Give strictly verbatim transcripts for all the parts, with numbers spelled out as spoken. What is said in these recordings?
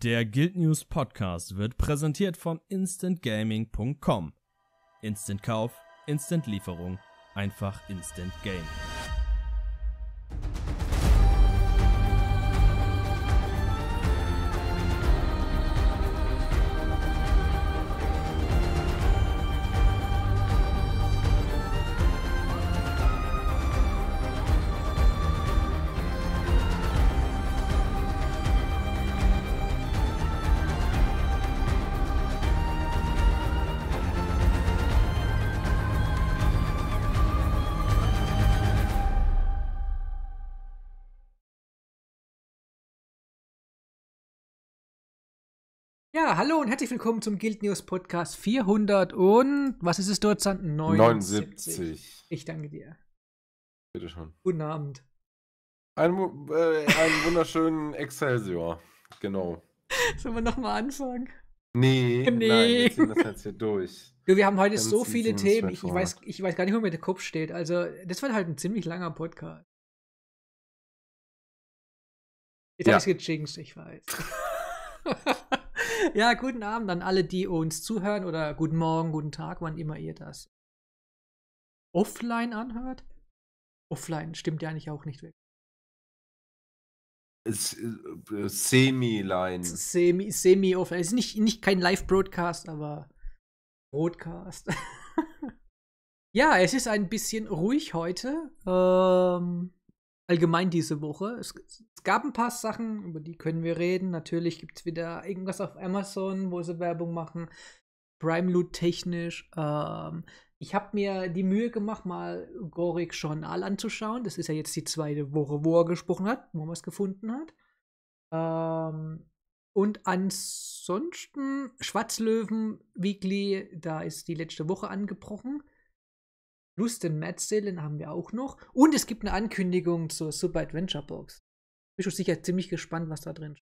Der Guild News Podcast wird präsentiert von instant gaming punkt com. Instant Kauf, Instant Lieferung, einfach Instant Game. Ja, hallo und herzlich willkommen zum Guild News Podcast vierhundert und, was ist es dort? neunundsiebzig. neunundsiebzig. Ich danke dir. Bitte schon. Guten Abend. Ein, äh, einen wunderschönen Excelsior. Genau. Sollen wir nochmal anfangen? Nee, Nee. nein, wir ziehen das jetzt hier durch. Du, wir haben heute Dann so ziehen viele wir uns Themen. Ich, ich, straight weiß, ich weiß gar nicht, wo mir der Kopf steht. Also, das wird halt ein ziemlich langer Podcast. Jetzt Ja. habe ich es gejinxt, ich weiß. Ja, guten Abend an alle, die uns zuhören, oder guten Morgen, guten Tag, wann immer ihr das offline anhört. Offline stimmt ja eigentlich auch nicht wirklich. Es, äh, Semi-Line. Semi, semi-offline. Es ist nicht, nicht kein Live-Broadcast, aber Broadcast. Ja, es ist ein bisschen ruhig heute. Ähm, allgemein diese Woche. Es, es gab ein paar Sachen, über die können wir reden. Natürlich gibt es wieder irgendwas auf Amazon, wo sie Werbung machen. Prime Loot technisch. Ähm, ich habe mir die Mühe gemacht, mal Gorick Journal anzuschauen. Das ist ja jetzt die zweite Woche, wo er gesprochen hat, wo man es gefunden hat. Ähm, und ansonsten Schwarzlöwen Weekly, da ist die letzte Woche angebrochen. Plus den Mad Sale, den haben wir auch noch. Und es gibt eine Ankündigung zur Super Adventure Box. Bin schon sicher ziemlich gespannt, was da drin steht.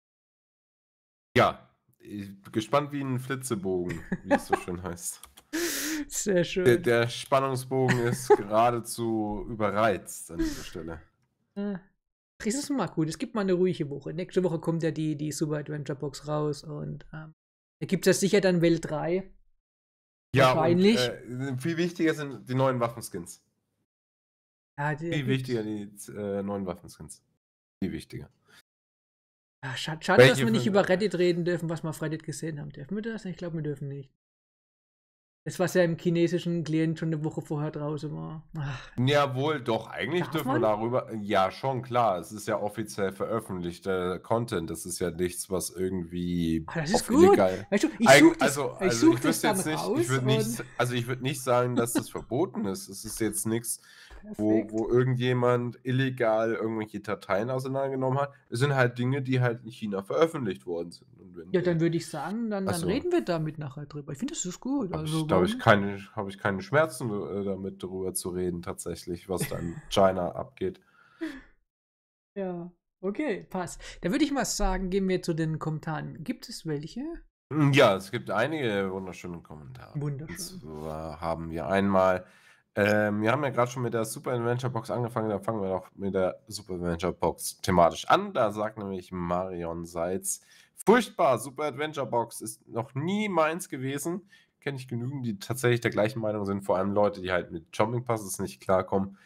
Ja, ich bin gespannt wie ein Flitzebogen, wie es so schön heißt. Sehr schön. Der, der Spannungsbogen ist geradezu überreizt an dieser Stelle. Äh, Das ist mal gut. Es gibt mal eine ruhige Woche. Nächste Woche kommt ja die, die Super Adventure Box raus und ähm, da gibt es ja sicher dann Welt drei. Ja, Wahrscheinlich. und äh, viel wichtiger sind die neuen Waffenskins. Ja, die, Viel wichtiger die äh, neuen Waffenskins. Viel wichtiger. Ja, schade, schade dass Welche wir nicht für- über Reddit reden dürfen, was wir auf Reddit gesehen haben. Dürfen wir das? Ich glaube, wir dürfen nicht. Das, was ja im chinesischen Klient schon eine Woche vorher draußen war. Ach, Jawohl, doch, eigentlich Darf dürfen man? wir darüber. Ja, schon klar. Es ist ja offiziell veröffentlichter Content. Das ist ja nichts, was irgendwie Ah, das ist auf gut. illegal. Weißt du, ich Eigen- suche das, also, ich also such ich das wüsste dann jetzt nicht, raus ich würde nicht, und also ich würde nicht sagen, dass das verboten ist. Es ist jetzt nichts, wo, perfekt. wo irgendjemand illegal irgendwelche Dateien auseinandergenommen hat. Es sind halt Dinge, die halt in China veröffentlicht worden sind. Und wenn Ja, wir- dann würde ich sagen, dann, Ach dann so. reden wir damit nachher drüber. Ich finde, das ist gut. Habe Also, ich, da habe ich, warum- keine, hab ich keine Schmerzen äh, damit, darüber zu reden, tatsächlich, was da in China abgeht. ja, okay, passt. Dann würde ich mal sagen, gehen wir zu den Kommentaren. Gibt es welche? Ja, es gibt einige wunderschöne Kommentare. Wunderschön. Und zwar haben wir einmal, ähm, wir haben ja gerade schon mit der Super Adventure Box angefangen, da fangen wir doch mit der Super Adventure Box thematisch an. Da sagt nämlich Marion Seitz, furchtbar, Super Adventure Box ist noch nie meins gewesen. Kenne ich genügend, die tatsächlich der gleichen Meinung sind, vor allem Leute, die halt mit Jumping Passes nicht klarkommen.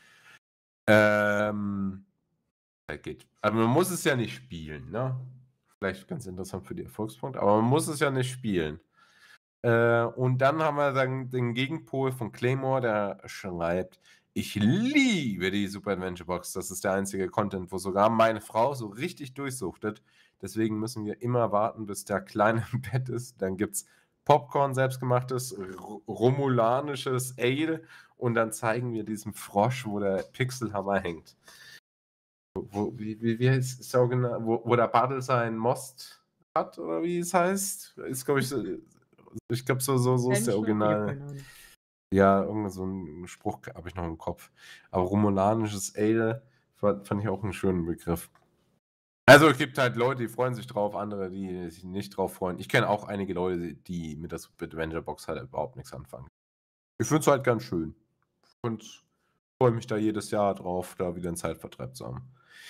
Ähm, geht. Aber man muss es ja nicht spielen, ne? Vielleicht ganz interessant für die Erfolgspunkte, aber man muss es ja nicht spielen. Äh, und dann haben wir dann den Gegenpol von Claymore, der schreibt, ich liebe die Super Adventure Box. Das ist der einzige Content, wo sogar meine Frau so richtig durchsuchtet. Deswegen müssen wir immer warten, bis der Kleine im Bett ist. Dann gibt es Popcorn, selbstgemachtes, ro- romulanisches Ale und dann zeigen wir diesen Frosch, wo der Pixelhammer hängt. Wo, wie, wie, wie heißt es original? Wo, wo der Bartel seinen Most hat, oder wie es heißt? Ist, glaube ich, so, ich glaube, so, so, so ist der Kenn ich noch? Ich hab Original. keine Ahnung. Ja, irgend so einen Spruch habe ich noch im Kopf. Aber romulanisches Ale fand, fand ich auch einen schönen Begriff. Also es gibt halt Leute, die freuen sich drauf, andere, die sich nicht drauf freuen. Ich kenne auch einige Leute, die mit der Super Adventure Box halt überhaupt nichts anfangen. Ich finde es halt ganz schön. Und freue mich da jedes Jahr drauf, da wieder einen Zeitvertreib zu haben.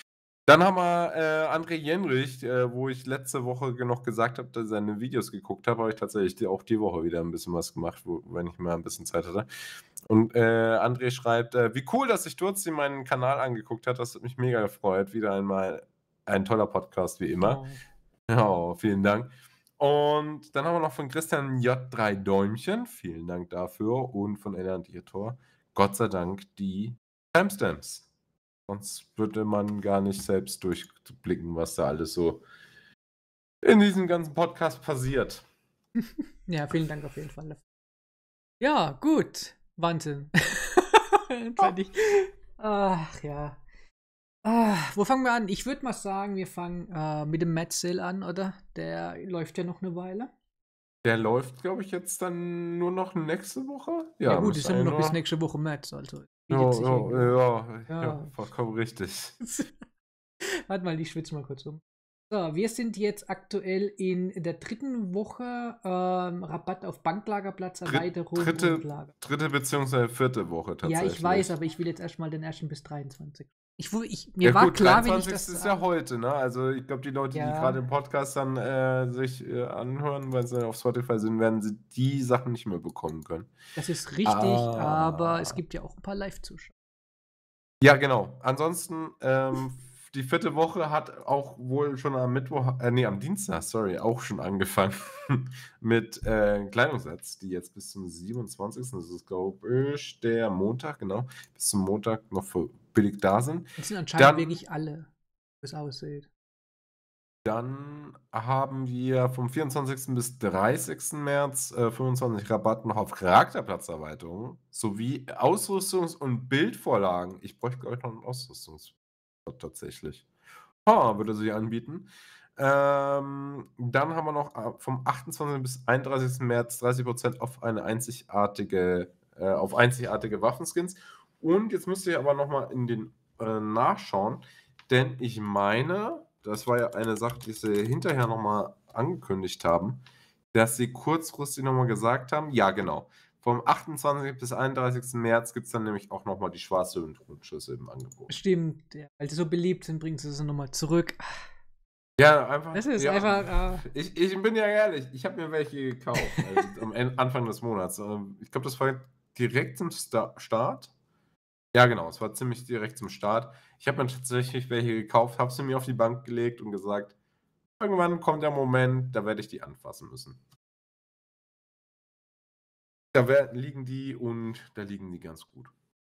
Dann haben wir äh, André Jenrich, äh, wo ich letzte Woche noch gesagt habe, dass ich seine Videos geguckt habe, habe ich tatsächlich die, auch die Woche wieder ein bisschen was gemacht, wo, wenn ich mal ein bisschen Zeit hatte. Und äh, André schreibt, äh, wie cool, dass sich Durzi meinen Kanal angeguckt hat, das hat mich mega gefreut. Wieder einmal ein toller Podcast, wie immer. Oh. Ja, vielen Dank. Und dann haben wir noch von Christian J drei Däumchen, vielen Dank dafür. Und von Tor, Gott sei Dank die Timestamps. Sonst würde man gar nicht selbst durchblicken, was da alles so in diesem ganzen Podcast passiert. Ja, vielen Dank auf jeden Fall. Ja, gut. Wahnsinn. ich, ach ja. Ah, wo fangen wir an? Ich würde mal sagen, wir fangen äh, mit dem Mad Sale an, oder? Der läuft ja noch eine Weile. Der läuft, glaube ich, jetzt dann nur noch nächste Woche. Ja, Ja, gut, müsste ist ja nur noch eigentlich bis nächste Woche März, also. Ja, bietet sich ja, irgendwie. ja, ja, Ja. vollkommen richtig. Warte mal, ich schwitze mal kurz um. So, wir sind jetzt aktuell in der dritten Woche ähm, Rabatt auf Banklagerplatz, Dritt- Erweiterung und dritte, Lager. dritte beziehungsweise vierte Woche Ja, tatsächlich. ich weiß, aber ich will jetzt erstmal den ersten bis dreiundzwanzig. Ich, wu- ich, mir Ja war gut, klar, wenn ich dreiundzwanzigste das. ist ja heute, ne? Also ich glaube, die Leute, die Ja. gerade im Podcast dann äh, sich äh, anhören, weil sie auf Spotify sind, werden sie die Sachen nicht mehr bekommen können. Das ist richtig, Ah. aber es gibt ja auch ein paar Live-Zuschauer. Ja, genau. Ansonsten, ähm, die vierte Woche hat auch wohl schon am Mittwoch, äh, nee, am Dienstag, sorry, auch schon angefangen mit äh, Kleidungssets, die jetzt bis zum siebenundzwanzigsten Das ist, glaube ich, der Montag, genau, bis zum Montag noch für billig da sind. Das sind anscheinend Dann- wirklich alle, wie es aussieht. Dann haben wir vom vierundzwanzigsten bis dreißigsten März äh, fünfundzwanzig Rabatt noch auf Charakterplatzerweiterungen sowie Ausrüstungs- und Bildvorlagen. Ich bräuchte, glaube ich, noch einen Ausrüstungsplatz tatsächlich. Ah, würde sich anbieten. Ähm, dann haben wir noch äh, vom achtundzwanzigsten bis einunddreißigsten März dreißig Prozent auf eine einzigartige, äh, auf einzigartige Waffenskins. Und jetzt müsst ihr aber nochmal in den äh, nachschauen, denn ich meine, das war ja eine Sache, die sie hinterher nochmal angekündigt haben, dass sie kurzfristig nochmal gesagt haben, ja genau, vom achtundzwanzigsten bis einunddreißigsten März gibt es dann nämlich auch nochmal die schwarze Hündschüsse im Angebot. Stimmt, ja. Weil sie so beliebt sind, bringen sie sie nochmal zurück. Ja, einfach. Das ist ja, einfach. Äh, Ich, ich bin ja ehrlich, ich habe mir welche gekauft also am En- Anfang des Monats. Ähm, Ich glaube, das war direkt zum Sta Start. Ja, genau, es war ziemlich direkt zum Start. Ich habe mir tatsächlich welche gekauft, habe sie mir auf die Bank gelegt und gesagt, irgendwann kommt der Moment, da werde ich die anfassen müssen. Da wer- liegen die und da liegen die ganz gut.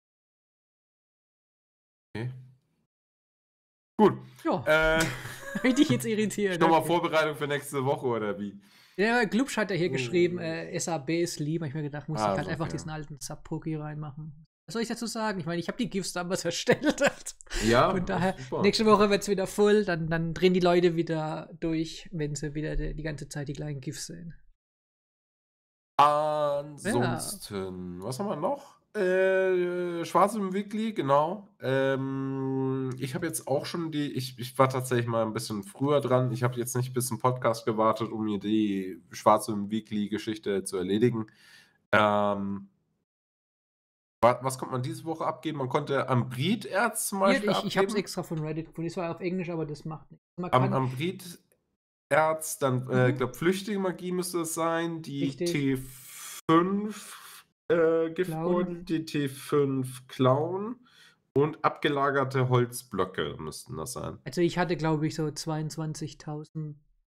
Okay. Gut. ja, Äh, hab ich dich jetzt irritiert. Nochmal Okay. Vorbereitung für nächste Woche oder wie? Der Glubsch hat ja hier Oh. geschrieben, äh, S A B ist lieb. Hab ich mir gedacht, muss Ah, ich halt so, einfach okay. diesen alten Sub-Poki reinmachen. Was soll ich dazu sagen? Ich meine, ich habe die GIFs damals erstellt. Ja, Von daher, super. nächste Woche wird es wieder voll. Dann, dann drehen die Leute wieder durch, wenn sie wieder die, die ganze Zeit die kleinen GIFs sehen. Ansonsten, was haben wir noch? Äh, Schwarz im Weekly, genau. Ähm, ich habe jetzt auch schon die, ich, ich war tatsächlich mal ein bisschen früher dran. Ich habe jetzt nicht bis zum Podcast gewartet, um mir die Schwarz im Weekly-Geschichte zu erledigen. Ähm, wa- was konnte man diese Woche abgeben? Man konnte Ambrit-Erz zum Hier, Beispiel ich ich habe es abgeben. extra von Reddit gefunden. Das war auf Englisch, aber das macht nichts. Man Am, kann, Ambrit-Erz, dann, äh, Mhm. ich glaube, Flüchtige Magie müsste es sein. Die Richtig. T fünf äh, Giftbeutel, Clown. die T fünf Clown und abgelagerte Holzblöcke müssten das sein. also ich hatte, glaube ich, so zweiundzwanzigtausend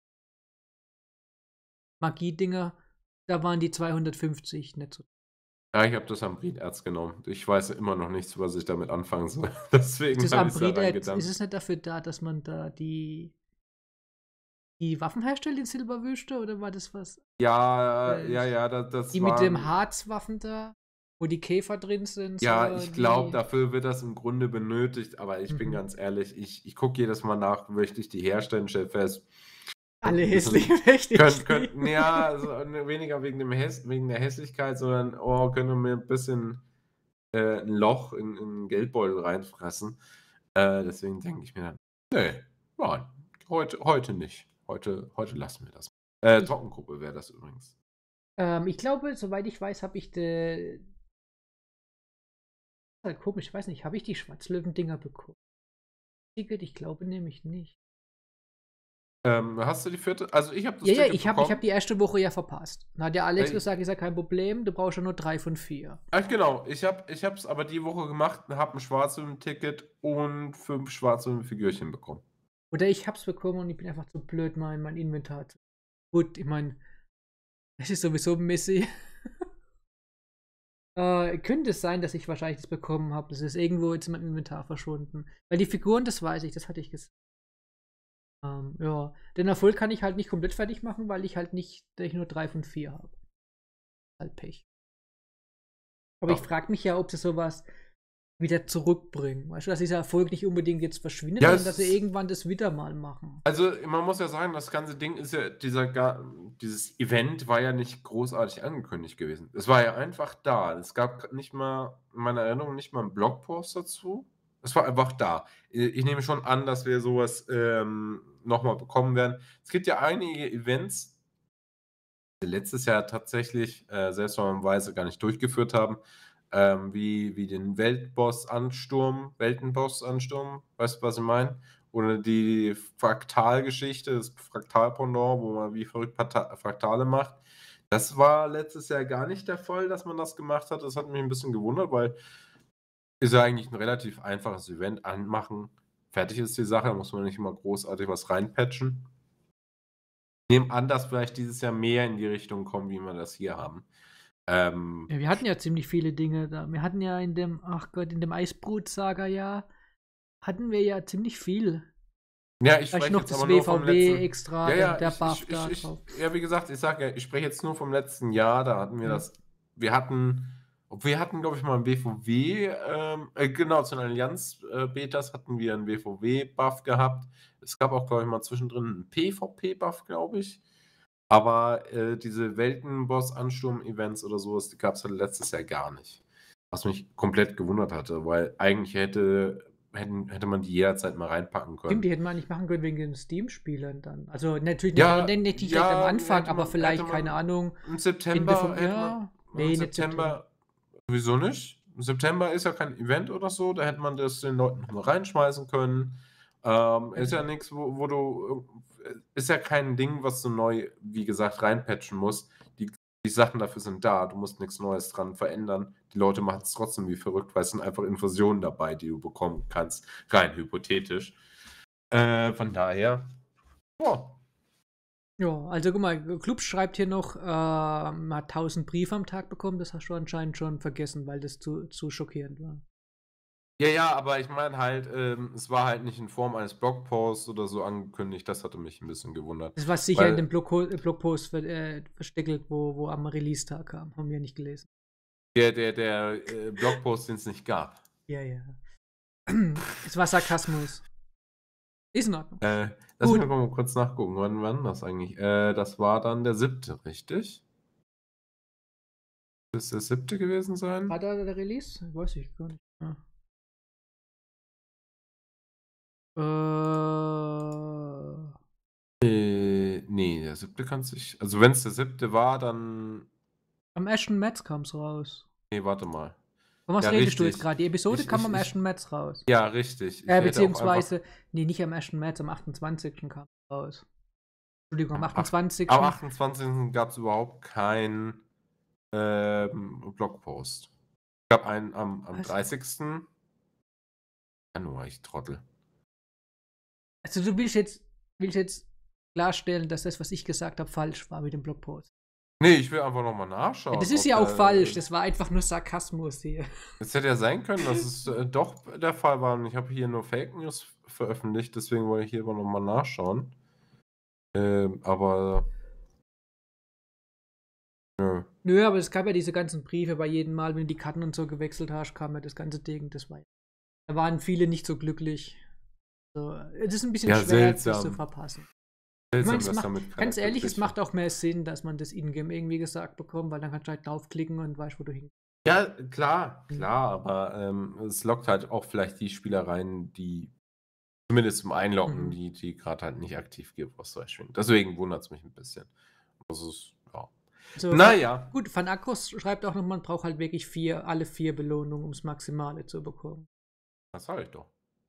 Magie-Dinger. Da waren die zweihundertfünfzig nicht so. Ja, ich habe das Ambrit-Erz genommen. Ich weiß immer noch nichts, was ich damit anfangen soll. Deswegen Das habe ich es da Ambrit, reingetan. ist es nicht dafür da, dass man da die, die Waffen herstellt in Silberwüste? Oder war das was? Ja, Äh, ja, ja, das, das Die mit dem waren- Harzwaffen da? Wo die Käfer drin sind? Ja, so ich glaube, die- dafür wird das im Grunde benötigt, aber ich bin Mhm. ganz ehrlich, ich, ich gucke jedes Mal nach, möchte ich die herstellen, stell fest. Alle ein bisschen- hässlich, richtig. Können, können, ja, also weniger wegen, dem Häss, wegen der Hässlichkeit, sondern oh, können wir ein bisschen äh, ein Loch in, in einen Geldbeutel reinfressen. Äh, deswegen denke ich mir dann, nee, nein, heute, heute nicht. Heute, heute lassen wir das. Äh, Ich- Trockengruppe wäre das übrigens. Ähm, ich glaube, soweit ich weiß, habe ich de. Halt komisch, ich weiß nicht, habe ich die Schwarzlöwen-Dinger bekommen? Ticket? Ich glaube nämlich nicht. Ähm, hast du die vierte? Also ich habe das Ja, ja, Ticket ich habe ich bekommen. hab die erste Woche ja verpasst. Dann hat der Alex Ey. gesagt, ist ja kein Problem, du brauchst ja nur drei von vier. Ach genau, ich habe ich es aber die Woche gemacht und habe ein Schwarzfilm-Ticket und fünf Schwarzfilm-Figürchen bekommen. Oder ich hab's bekommen und ich bin einfach zu blöd, mein, mein Inventar zu. Gut, ich meine, es ist sowieso Messi. äh, könnte es sein, dass ich wahrscheinlich das bekommen habe. Das ist irgendwo jetzt in meinem Inventar verschwunden. Weil die Figuren, das weiß ich, das hatte ich gesagt. Ähm, ja, den Erfolg kann ich halt nicht komplett fertig machen, weil ich halt nicht, dass ich nur drei von vier habe. Halt Pech. Aber Ja. ich frage mich ja, ob sie sowas wieder zurückbringen. Weißt du, dass dieser Erfolg nicht unbedingt jetzt verschwindet, Ja, sondern es dass sie ist- irgendwann das wieder mal machen. Also man muss ja sagen, das ganze Ding ist ja, dieser ga- dieses Event war ja nicht großartig angekündigt gewesen. Es war ja einfach da. Es gab nicht mal, in meiner Erinnerung, nicht mal einen Blogpost dazu. Es war einfach da. Ich nehme schon an, dass wir sowas ähm, nochmal bekommen werden. Es gibt ja einige Events, die letztes Jahr tatsächlich äh, seltsamerweise gar nicht durchgeführt haben, ähm, wie, wie den Weltboss-Ansturm, Weltenboss-Ansturm, weißt du, was ich meine? Oder die Fraktalgeschichte, das Fraktal-Pendant, wo man wie verrückt Parta- Fraktale macht. Das war letztes Jahr gar nicht der Fall, dass man das gemacht hat. Das hat mich ein bisschen gewundert, weil ist ja eigentlich ein relativ einfaches Event. Anmachen, fertig ist die Sache, da muss man nicht immer großartig was reinpatchen. Ich nehme an, dass vielleicht dieses Jahr mehr in die Richtung kommen, wie wir das hier haben. Ähm, Ja, wir hatten ja ziemlich viele Dinge da. Wir hatten ja in dem, ach Gott, in dem Eisbrut-Saga-Jahr hatten wir ja ziemlich viel. ja, ich Vielleicht spreche noch jetzt das aber nur vom W V W letzten. extra, Ja, der, ja, der ich, Buff ich, da ich, drauf. ich, ja, wie gesagt, ich sage ja, ich spreche jetzt nur vom letzten Jahr. Da hatten wir Ja. das. Wir hatten, ob wir hatten, glaube ich, mal ein W V W, ähm, äh, genau, zu den Allianz-Betas hatten wir einen W V W-Buff gehabt. Es gab auch, glaube ich, mal zwischendrin einen P V P-Buff, glaube ich. Aber äh, diese Weltenboss-Ansturm-Events oder sowas, die gab es halt letztes Jahr gar nicht. Was mich komplett gewundert hatte, weil eigentlich hätte, hätten, hätte man die jederzeit mal reinpacken Stimmt, können. die hätten wir nicht machen können wegen den Steam-Spielern dann. Also natürlich nicht, Ja, nicht, nicht direkt am ja, Anfang, hätte aber man, vielleicht, hätte keine man Ahnung, im Ende September, vom hätte man, Jahr. im Nee, nicht September. September, wieso nicht? Im September ist ja kein Event oder so, da hätte man das den Leuten noch mal reinschmeißen können. Ähm, ist ja Ja. nichts, wo, wo du, ist ja kein Ding, was du neu, wie gesagt, reinpatchen musst. Die, die Sachen dafür sind da, du musst nichts Neues dran verändern. Die Leute machen es trotzdem wie verrückt, weil es sind einfach Infusionen dabei, die du bekommen kannst, rein hypothetisch. Äh, von daher, ja. Ja, also guck mal, Club schreibt hier noch, äh, man hat tausend Briefe am Tag bekommen. Das hast du anscheinend schon vergessen, weil das zu, zu schockierend war. Ja, ja, aber ich meine halt, ähm, es war halt nicht in Form eines Blogposts oder so angekündigt. Das hatte mich ein bisschen gewundert. Das war sicher in Weil, dem Blog Blogpost ver äh, versteckelt, wo, wo am Release-Tag kam. Haben wir nicht gelesen. der, der, der äh, Blogpost, den es nicht gab. Ja, ja. Es war Sarkasmus. Ist in Ordnung. Äh, lass mich Gut. mal kurz nachgucken. Wann war das eigentlich? Äh, das war dann der siebte, richtig? Müsste der siebte gewesen sein? War da der Release? Weiß ich gar nicht. Ah. Äh, Äh, nee, der siebte kann sich. Also, wenn es der siebte war, dann. am ersten März kam es raus. Nee, warte mal. Von was Ja, redest du jetzt richtig. gerade? Die Episode Ich, kam ich, am ich, ersten März raus. ja, richtig. Ich Äh, hätte auch beziehungsweise, einfach nee, nicht am ersten März, am achtundzwanzigsten kam es raus. Entschuldigung, am am, ach, achtundzwanzigsten am achtundzwanzigsten gab es überhaupt keinen ähm, Blogpost. Es gab einen am, am Was? dreißigsten Januar, ich Trottel. Also du willst jetzt, willst jetzt klarstellen, dass das, was ich gesagt habe, falsch war mit dem Blogpost. Nee, ich will einfach nochmal Ja, nachschauen. das ist ob ja auch da, falsch. äh, Das war einfach nur Sarkasmus hier. Es hätte ja sein können, dass es äh, doch der Fall war. Und ich habe hier nur Fake News veröffentlicht, deswegen wollte ich hier aber nochmal nachschauen. Ähm, aber. Nö. Nö, aber es gab ja diese ganzen Briefe bei jedem Mal, wenn du die Karten und so gewechselt hast, kam ja das ganze Ding. Das war, da waren viele nicht so glücklich. So, es ist ein bisschen Ja, schwer, das zu seltsam. verpassen. Ich Seltsam, meine, es dass macht, damit keiner ganz ehrlich, es glücklich macht war. auch mehr Sinn, dass man das Ingame irgendwie gesagt bekommt, weil dann kannst du halt draufklicken und weißt, wo du hin. Ja, klar, Mhm. klar, aber ähm, es lockt halt auch vielleicht die Spieler rein, die zumindest zum Einloggen, Mhm. die, die gerade halt nicht aktiv Gearboss schwingen. Deswegen wundert es mich ein bisschen. Das ist, ja. So, Naja. Gut, Van Akros schreibt auch noch, man braucht halt wirklich vier, alle vier Belohnungen, um das Maximale zu bekommen. Das sag ich doch.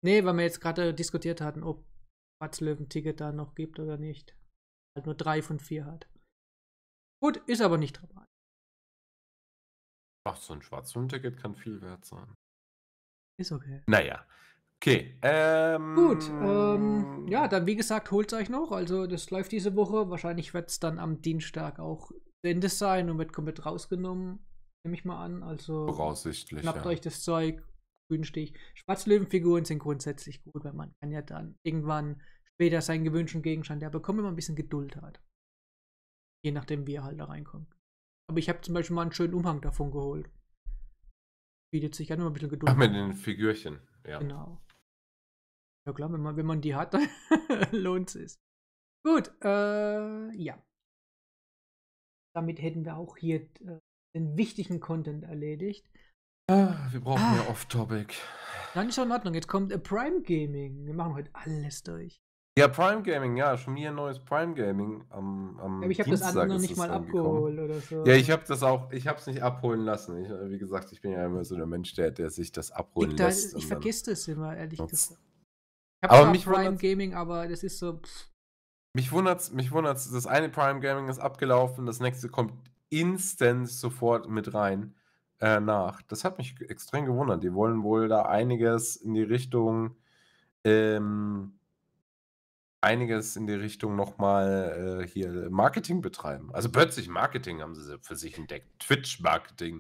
Nee, weil wir jetzt gerade diskutiert hatten, ob Schwarzlöwen-Ticket da noch gibt oder nicht. Halt nur drei von vier hat. Gut, ist aber nicht dabei. Ach, so ein Schwarzlöwen-Ticket kann viel wert sein. Ist okay. Naja. Okay. Ähm, Gut, ähm, ja, dann wie gesagt, holt euch noch. Also das läuft diese Woche. Wahrscheinlich wird es dann am Dienstag auch zu Ende sein und wird komplett rausgenommen. Nehme ich mal an. Also Voraussichtlich, schnappt ja. euch das Zeug. Grünstich. Schwarzlöwenfiguren sind grundsätzlich gut, weil man kann ja dann irgendwann später seinen gewünschten Gegenstand ja bekommen, wenn man ein bisschen Geduld hat. Je nachdem, wie er halt da reinkommt. Aber ich habe zum Beispiel mal einen schönen Umhang davon geholt. Bietet sich an, wenn man ein bisschen Geduld Ach, mit hat. den Figürchen, ja. Genau. Ja klar, wenn man, wenn man die hat, dann lohnt es. Gut, äh, ja. Damit hätten wir auch hier äh, den wichtigen Content erledigt. Ah, wir brauchen Ah. mehr Off-Topic. Dann ist schon in Ordnung. Jetzt kommt äh, Prime Gaming. Wir machen heute alles durch. Ja, Prime Gaming, ja, schon wieder ein neues Prime Gaming am, am Aber ich habe das Dienstag andere noch ist nicht es mal angekommen. abgeholt oder so. Ja, ich habe das auch, ich habe es nicht abholen lassen. Ich, wie gesagt, ich bin ja immer so der Mensch, der, der sich das abholen Liegt da, lässt. ich und dann- vergesse das immer, ehrlich Sonst- gesagt. Ich habe Aber zwar mich Prime wundert's- Gaming, aber das ist so. Pff, Mich wundert's, mich wundert's, das eine Prime Gaming ist abgelaufen, das nächste kommt instant sofort mit rein äh, nach. Das hat mich extrem gewundert. Die wollen wohl da einiges in die Richtung, ähm, einiges in die Richtung nochmal äh, hier Marketing betreiben. Also plötzlich Marketing haben sie für sich entdeckt. Twitch-Marketing.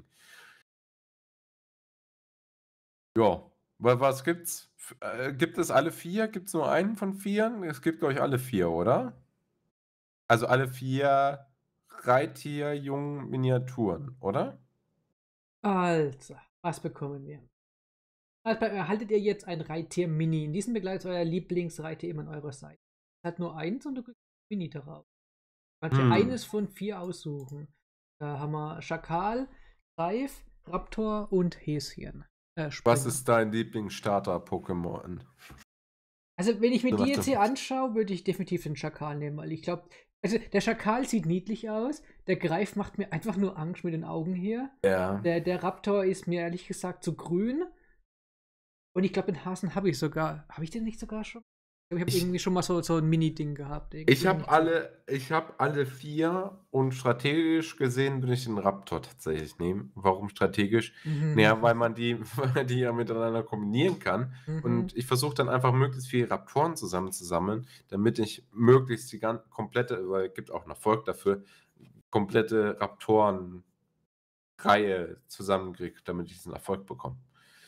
Ja, wa- was gibt's? F- Äh, gibt es alle vier? Gibt es nur einen von vier? Es gibt, glaube ich, alle vier, oder? Also alle vier Reittier-jungen Miniaturen, oder? Also, was bekommen wir? Also, erhaltet ihr jetzt ein Reittier-Mini. In diesem Begleiter euer Lieblingsreittier immer an eurer Seite. Es hat nur eins und du kriegst ein Mini darauf. Du kannst dir Hm. eines von vier aussuchen. Da haben wir Schakal, Greif, Raptor und Häschen. Äh, Was Springer. ist dein Lieblingsstarter-Pokémon? Also, wenn ich mir So die nach jetzt dem- hier anschaue, würde ich definitiv den Schakal nehmen, weil ich glaube, also der Schakal sieht niedlich aus, der Greif macht mir einfach nur Angst mit den Augen hier. Ja. Der, der Raptor ist mir ehrlich gesagt zu grün. Und ich glaube, den Hasen habe ich sogar. Habe ich den nicht sogar schon? Ich glaube, ich habe Ich- irgendwie schon mal so, so ein Mini-Ding gehabt. Irgendwie Ich habe nicht. alle, ich habe alle vier und strategisch gesehen würde ich den Raptor tatsächlich nehmen. Warum strategisch? Mhm. Naja, weil man die, weil man die ja miteinander kombinieren kann. Mhm. Und ich versuche dann einfach möglichst viele Raptoren zusammenzusammeln, damit ich möglichst die ganze komplette, weil es gibt auch einen Erfolg dafür, komplette Raptoren-Reihe zusammenkriege, damit ich diesen Erfolg bekomme.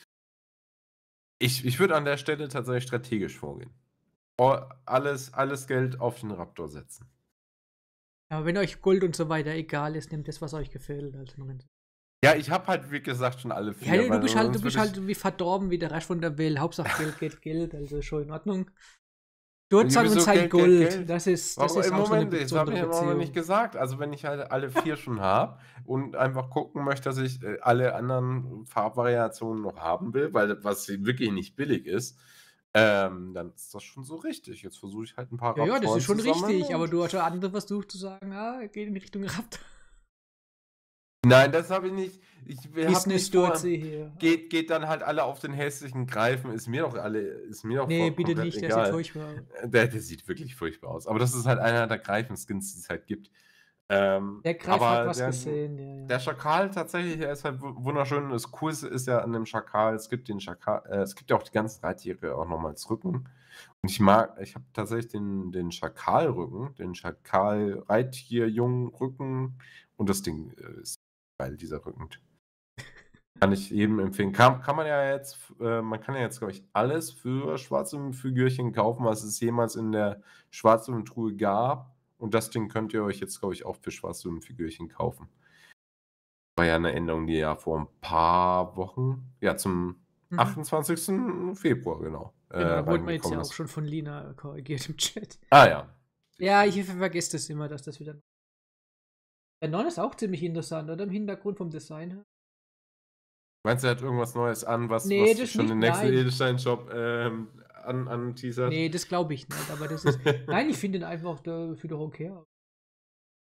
Ich, ich würde an der Stelle tatsächlich strategisch vorgehen. Oh, alles, alles Geld auf den Raptor setzen. Aber wenn euch Gold und so weiter egal ist, nehmt das, was euch gefällt. Also, Ja, ich habe halt, wie gesagt, schon alle vier. ja, du weil bist halt, du sonst bist würde ich- halt wie verdorben wie der Rest von der Welt. Hauptsache Geld, Geld, Geld. Also schon in Ordnung. Durchzahlen Ja, und wieso sein Geld, Gold. Geld, Geld? Das ist, das Warum, ist Im auch so eine Moment, das habe besondere ich aber noch Beziehung. nicht gesagt. Also wenn ich halt alle vier schon habe und einfach gucken möchte, dass ich äh, alle anderen Farbvariationen noch haben will, weil was wirklich nicht billig ist, ähm, dann ist das schon so richtig. Jetzt versuche ich halt ein paar Ja, ja, das Raptoren ist schon zu sammeln richtig, und- aber du hast schon andere versucht zu sagen, ah, geht in Richtung Raptor. Nein, das habe ich nicht. Ich hab Business nicht vor. Sturzi hier. Geht, geht dann halt alle auf den hässlichen Greifen. Ist mir doch alle, ist mir doch Nee, voll- bitte komplett nicht, der egal. sieht furchtbar aus. Der, der sieht wirklich furchtbar aus. Aber das ist halt einer der Greifen-Skins, die es halt gibt. Ähm, Der Greif aber hat was der, gesehen, ja, ja. Der Schakal tatsächlich, der ist halt wu- wunderschön. Das Coolste ist ja an dem Schakal, es gibt den Schakal, äh, es gibt ja auch die ganzen Reittiere auch nochmal als Rücken. Und ich mag, ich habe tatsächlich den, den Schakalrücken, den Schakal-Reittier-Jungen-Rücken. Und das Ding äh, ist geil, dieser Rücken. Kann ich jedem empfehlen. Kann, kann man ja jetzt, äh, man kann ja jetzt, glaube ich, alles für schwarze Figürchen kaufen, was es jemals in der schwarzen Truhe gab. Und das Ding könnt ihr euch jetzt, glaube ich, auch für schwarze Figürchen kaufen. War ja eine Änderung, die ja vor ein paar Wochen, ja, zum Mhm. achtundzwanzigsten Februar, genau. äh, Genau, da wurde man jetzt ja reingekommen auch ist. schon von Lina korrigiert im Chat. Ah ja. Ja, ich vergesse das immer, dass das wieder. Der neun ist auch ziemlich interessant, oder? Im Hintergrund vom Design her. Meinst du, er hat irgendwas Neues an, was, Nee, was das schon nicht, den nächsten nein. Edelstein-Shop ähm, an, an teasert? Nee, das glaube ich nicht, aber das ist. Nein, ich finde ihn einfach, der sieht doch okay aus.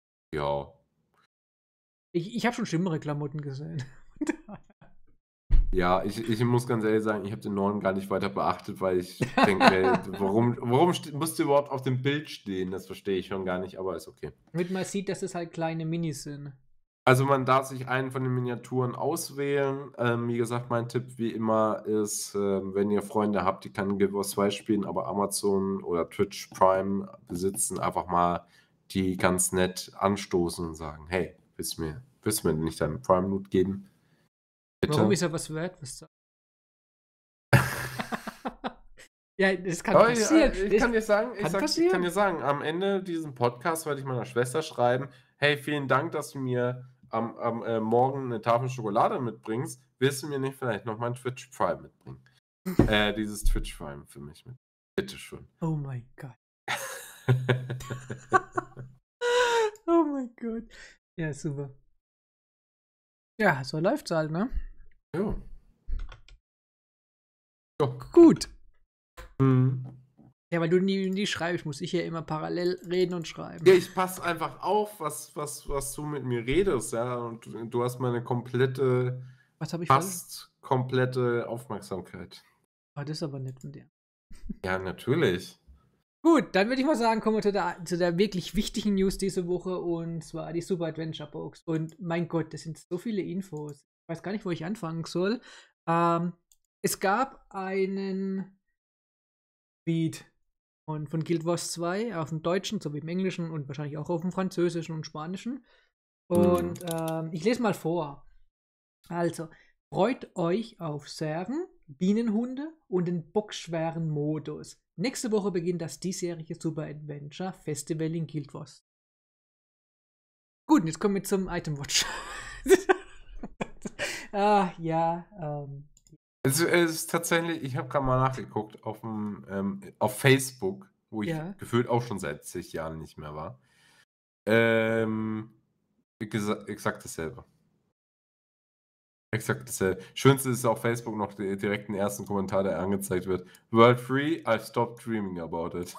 Ja. Ich, ich habe schon schlimmere Klamotten gesehen. Ja, ich, ich muss ganz ehrlich sagen, ich habe den neuen gar nicht weiter beachtet, weil ich denke, ey, warum, warum st- musst du überhaupt auf dem Bild stehen? Das verstehe ich schon gar nicht, aber ist okay. Damit man sieht, dass es halt kleine Minis sind. Also man darf sich einen von den Miniaturen auswählen. Ähm, wie gesagt, mein Tipp wie immer ist, ähm, wenn ihr Freunde habt, die kann Guild Wars zwei spielen, aber Amazon oder Twitch Prime besitzen, einfach mal die ganz nett anstoßen und sagen, hey, willst du mir, willst du mir nicht deinen Prime-Loot geben? Bitte? Warum ist er was wert? Was sagt- Ja, das kann Aber passieren. ich, ich Das kann dir sagen, ich, kann sag, ich passieren. kann dir sagen, am Ende diesen Podcast werde ich meiner Schwester schreiben, hey, vielen Dank, dass du mir am, am äh, Morgen eine Tafel Schokolade mitbringst. Willst du mir nicht vielleicht noch mein Twitch Prime mitbringen? äh, dieses Twitch Prime für mich mit. Bitteschön. Oh mein Gott. Oh mein Gott. Ja, super. Ja, so läuft's halt, ne? Jo. Jo. Gut. Mhm. Ja, weil du nie, nie schreibst, muss ich ja immer parallel reden und schreiben. Ja, ich passe einfach auf, was, was, was du mit mir redest, ja. Und du, du hast meine komplette, Was habe ich falsch? fast komplette Aufmerksamkeit. Ah, das ist aber nett von dir. Ja, natürlich. Gut, dann würde ich mal sagen, kommen wir zu der, zu der wirklich wichtigen News diese Woche und zwar die Super Adventure Box. Und mein Gott, das sind so viele Infos. Ich weiß gar nicht, wo ich anfangen soll. Ähm, es gab einen Feed von, von Guild Wars zwei auf dem Deutschen sowie im Englischen und wahrscheinlich auch auf dem Französischen und Spanischen. Und Mhm. ähm, ich lese mal vor. Also, freut euch auf Särgen, Bienenhunde und den bockschweren Modus. Nächste Woche beginnt das diesjährige Super Adventure Festival in Guild Wars. Gut, und jetzt kommen wir zum Item Watch. Ah, ja, ähm. Es, es ist tatsächlich, ich habe gerade mal nachgeguckt auf, dem, ähm, auf Facebook, wo ich Ja. gefühlt auch schon seit zig Jahren nicht mehr war. Ähm, gesa- exakt dasselbe. Exakt dasselbe. Schönste ist auf Facebook noch di- direkt den ersten Kommentar, der angezeigt wird. World free, I've stopped dreaming about it.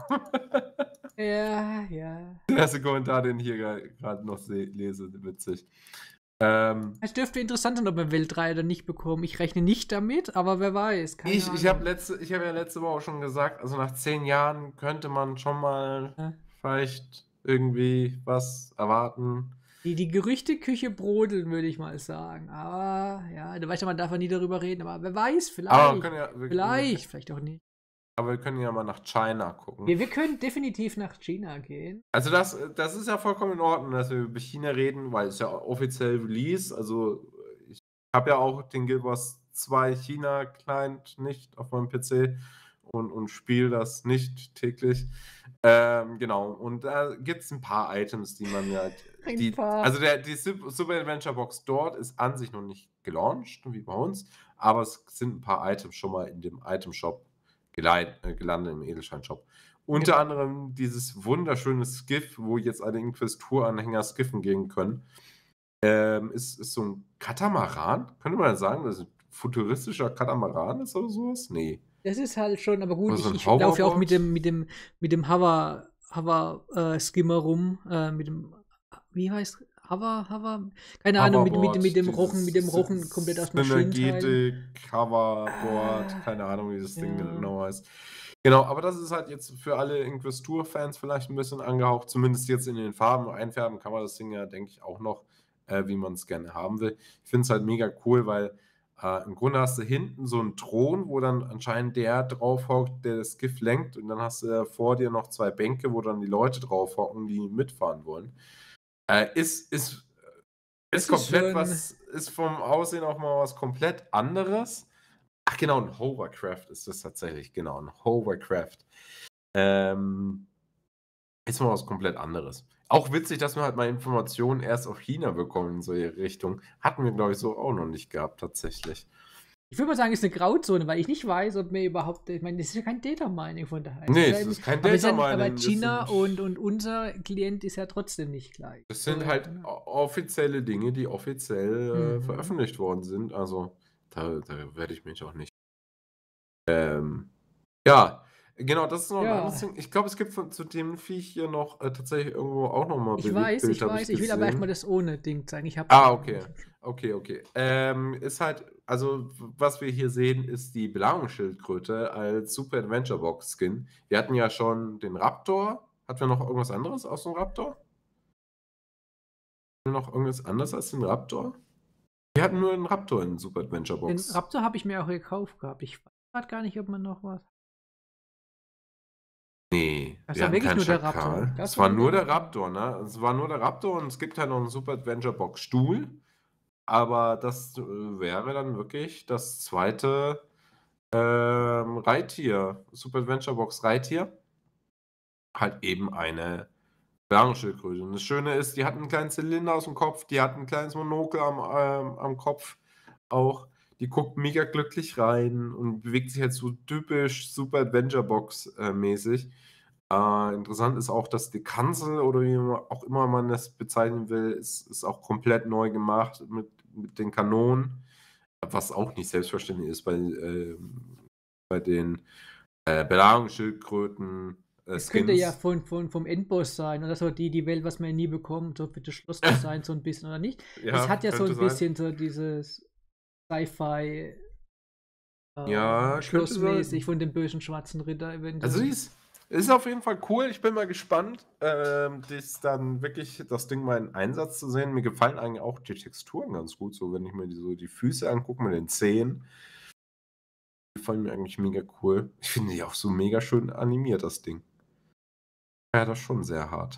Ja, ja. Der erste Kommentar, den ich hier gerade noch se- lese, witzig. Ähm, Es dürfte interessant sein, ob wir Welt drei oder nicht bekommen. Ich rechne nicht damit, aber wer weiß. Keine ich ich habe Ahnung. letzte, ich hab ja letzte Woche schon gesagt, also nach zehn Jahren könnte man schon mal Ja. vielleicht irgendwie was erwarten. Die, die Gerüchteküche brodelt, würde ich mal sagen. Aber ja, du weißt ja, man darf ja nie darüber reden. Aber wer weiß, vielleicht. Aber wir können ja, wir, vielleicht, wir, vielleicht auch nicht. aber wir können ja mal nach China gucken. Wir, wir können definitiv nach China gehen. Also das, das ist ja vollkommen in Ordnung, dass wir über China reden, weil es ja offiziell Release. Also ich habe ja auch den Guild Wars zwei China-Client nicht auf meinem P C und, und spiele das nicht täglich. Ähm, genau, und da gibt es ein paar Items, die man ja. Ein Die, paar. also der, die Sup- Super Adventure Box dort ist an sich noch nicht gelauncht, wie bei uns, aber es sind ein paar Items schon mal in dem Item-Shop gelei- äh, gelandet, im Edelstein-Shop. Unter Genau. anderem dieses wunderschöne Skiff, wo jetzt alle Inquisitur-Anhänger skiffen gehen können. Ähm, ist, ist so ein Katamaran. Könnte man sagen, das ist ein futuristischer Katamaran ist oder sowas? Nee. Das ist halt schon, aber gut, Oder so ich, ein ich laufe ja auch Hoverboard? mit dem, mit dem, mit dem Hover, Hover äh, Skimmer rum, äh, mit dem, wie heißt, Hover, Hover, keine Ahnung, mit, mit, mit dem Hoverboard, Rochen, mit dem dieses Rochen komplett aus Maschinenteil. Synergetic, Hoverboard, Ah, keine Ahnung, wie das Ding ja. genau heißt. Genau, aber das ist halt jetzt für alle Inquisitur-Fans vielleicht ein bisschen angehaucht, zumindest jetzt in den Farben. Einfärben kann man das Ding ja, denke ich, auch noch, äh, wie man es gerne haben will. Ich finde es halt mega cool, weil äh, im Grunde hast du hinten so einen Thron, wo dann anscheinend der drauf hockt, der das Gift lenkt, und dann hast du äh, vor dir noch zwei Bänke, wo dann die Leute drauf hocken, die mitfahren wollen. Äh, ist, ist, Das ist ist komplett schon- was, ist vom Aussehen auch mal was komplett anderes. Ach genau, ein Hovercraft ist das tatsächlich, genau, ein Hovercraft. Ähm, ist mal was komplett anderes. Auch witzig, dass wir halt mal Informationen erst auf China bekommen in solche Richtung. Hatten wir, glaube ich, so auch noch nicht gehabt, tatsächlich. Ich würde mal sagen, es ist eine Grauzone, weil ich nicht weiß, ob mir überhaupt, ich meine, das ist ja kein Data Mining von daher. Nee, ja, es ist kein aber, es ist Data ja, Mining. aber das China sind- und, und unser Klient ist ja trotzdem nicht gleich. Das sind So, halt ja. o- offizielle Dinge, die offiziell äh, Mhm. veröffentlicht worden sind. Also da, da werde ich mich auch nicht. Ähm, ja, Genau, das ist noch 'n anderes Ja. Ding. Ich glaube, es gibt von zu dem Viech hier noch, äh, tatsächlich irgendwo auch noch mal Ich weiß, Bewegtbild, ich habe ich weiß. Ich will aber erst mal gesehen. das ohne Ding zeigen. Ich habe es Ah, aber noch okay. nicht am Schirm. Okay, okay. Ähm, ist halt also, w was wir hier sehen, ist die Belagerungsschildkröte als Super Adventure Box Skin. Wir hatten ja schon den Raptor. Hatten wir noch irgendwas anderes außer dem Raptor? Nur noch irgendwas anderes als den Raptor? Wir hatten nur den Raptor in Super Adventure Den Box. Raptor habe ich mir auch gekauft gehabt. Ich weiß grad gar nicht, ob man noch was Ne, Das wir war hatten wirklich keinen nur der Raptor. Schakal. Es Das war war nur der nur der Raptor. Raptor, ne? Es war nur der Raptor und es gibt halt noch 'n Super Adventure Box Stuhl, aber das, äh, wäre dann wirklich das zweite ähm, Reittier, Super Adventure Box Reittier. Halt eben eine Belagerungsschildkröte. Und das Schöne ist, die hat 'n kleinen Zylinder aus'm Kopf, die hat 'n kleines Monokel am ähm, am Kopf auch. Die guckt mega glücklich rein und bewegt sich halt so typisch Super Adventure Box, äh, mäßig. Äh, interessant ist auch, dass die Kanzel oder wie ma auch immer man das bezeichnen will, ist ist auch komplett neu gemacht mit mit den Kanonen, was auch nicht selbstverständlich ist bei, ähm bei den, äh, Belagerungsschildkröten, äh, Es könnte ja Skins. von von vom Endboss sein oder so die die Welt, was man nie bekommt, so für das Schlossdesign so 'n bisschen oder nicht? Es Ja, hat ja so könnte 'n sein. bisschen so dieses Sci-Fi äh, Ja, könnte schlossmäßig sein. von dem bösen schwarzen Ritter Also, die eventuell. ist ist auf jeden Fall cool. Ich bin mal gespannt, ähm, das dann wirklich das Ding mal in Einsatz zu sehen. Mir gefallen eigentlich auch die Texturen ganz gut, so wenn ich mir die so die Füße angucke mit den Zehen. Gefallen mir eigentlich mega cool. Ich finde die auch so mega schön animiert, das Ding. Ja, das schon sehr hart.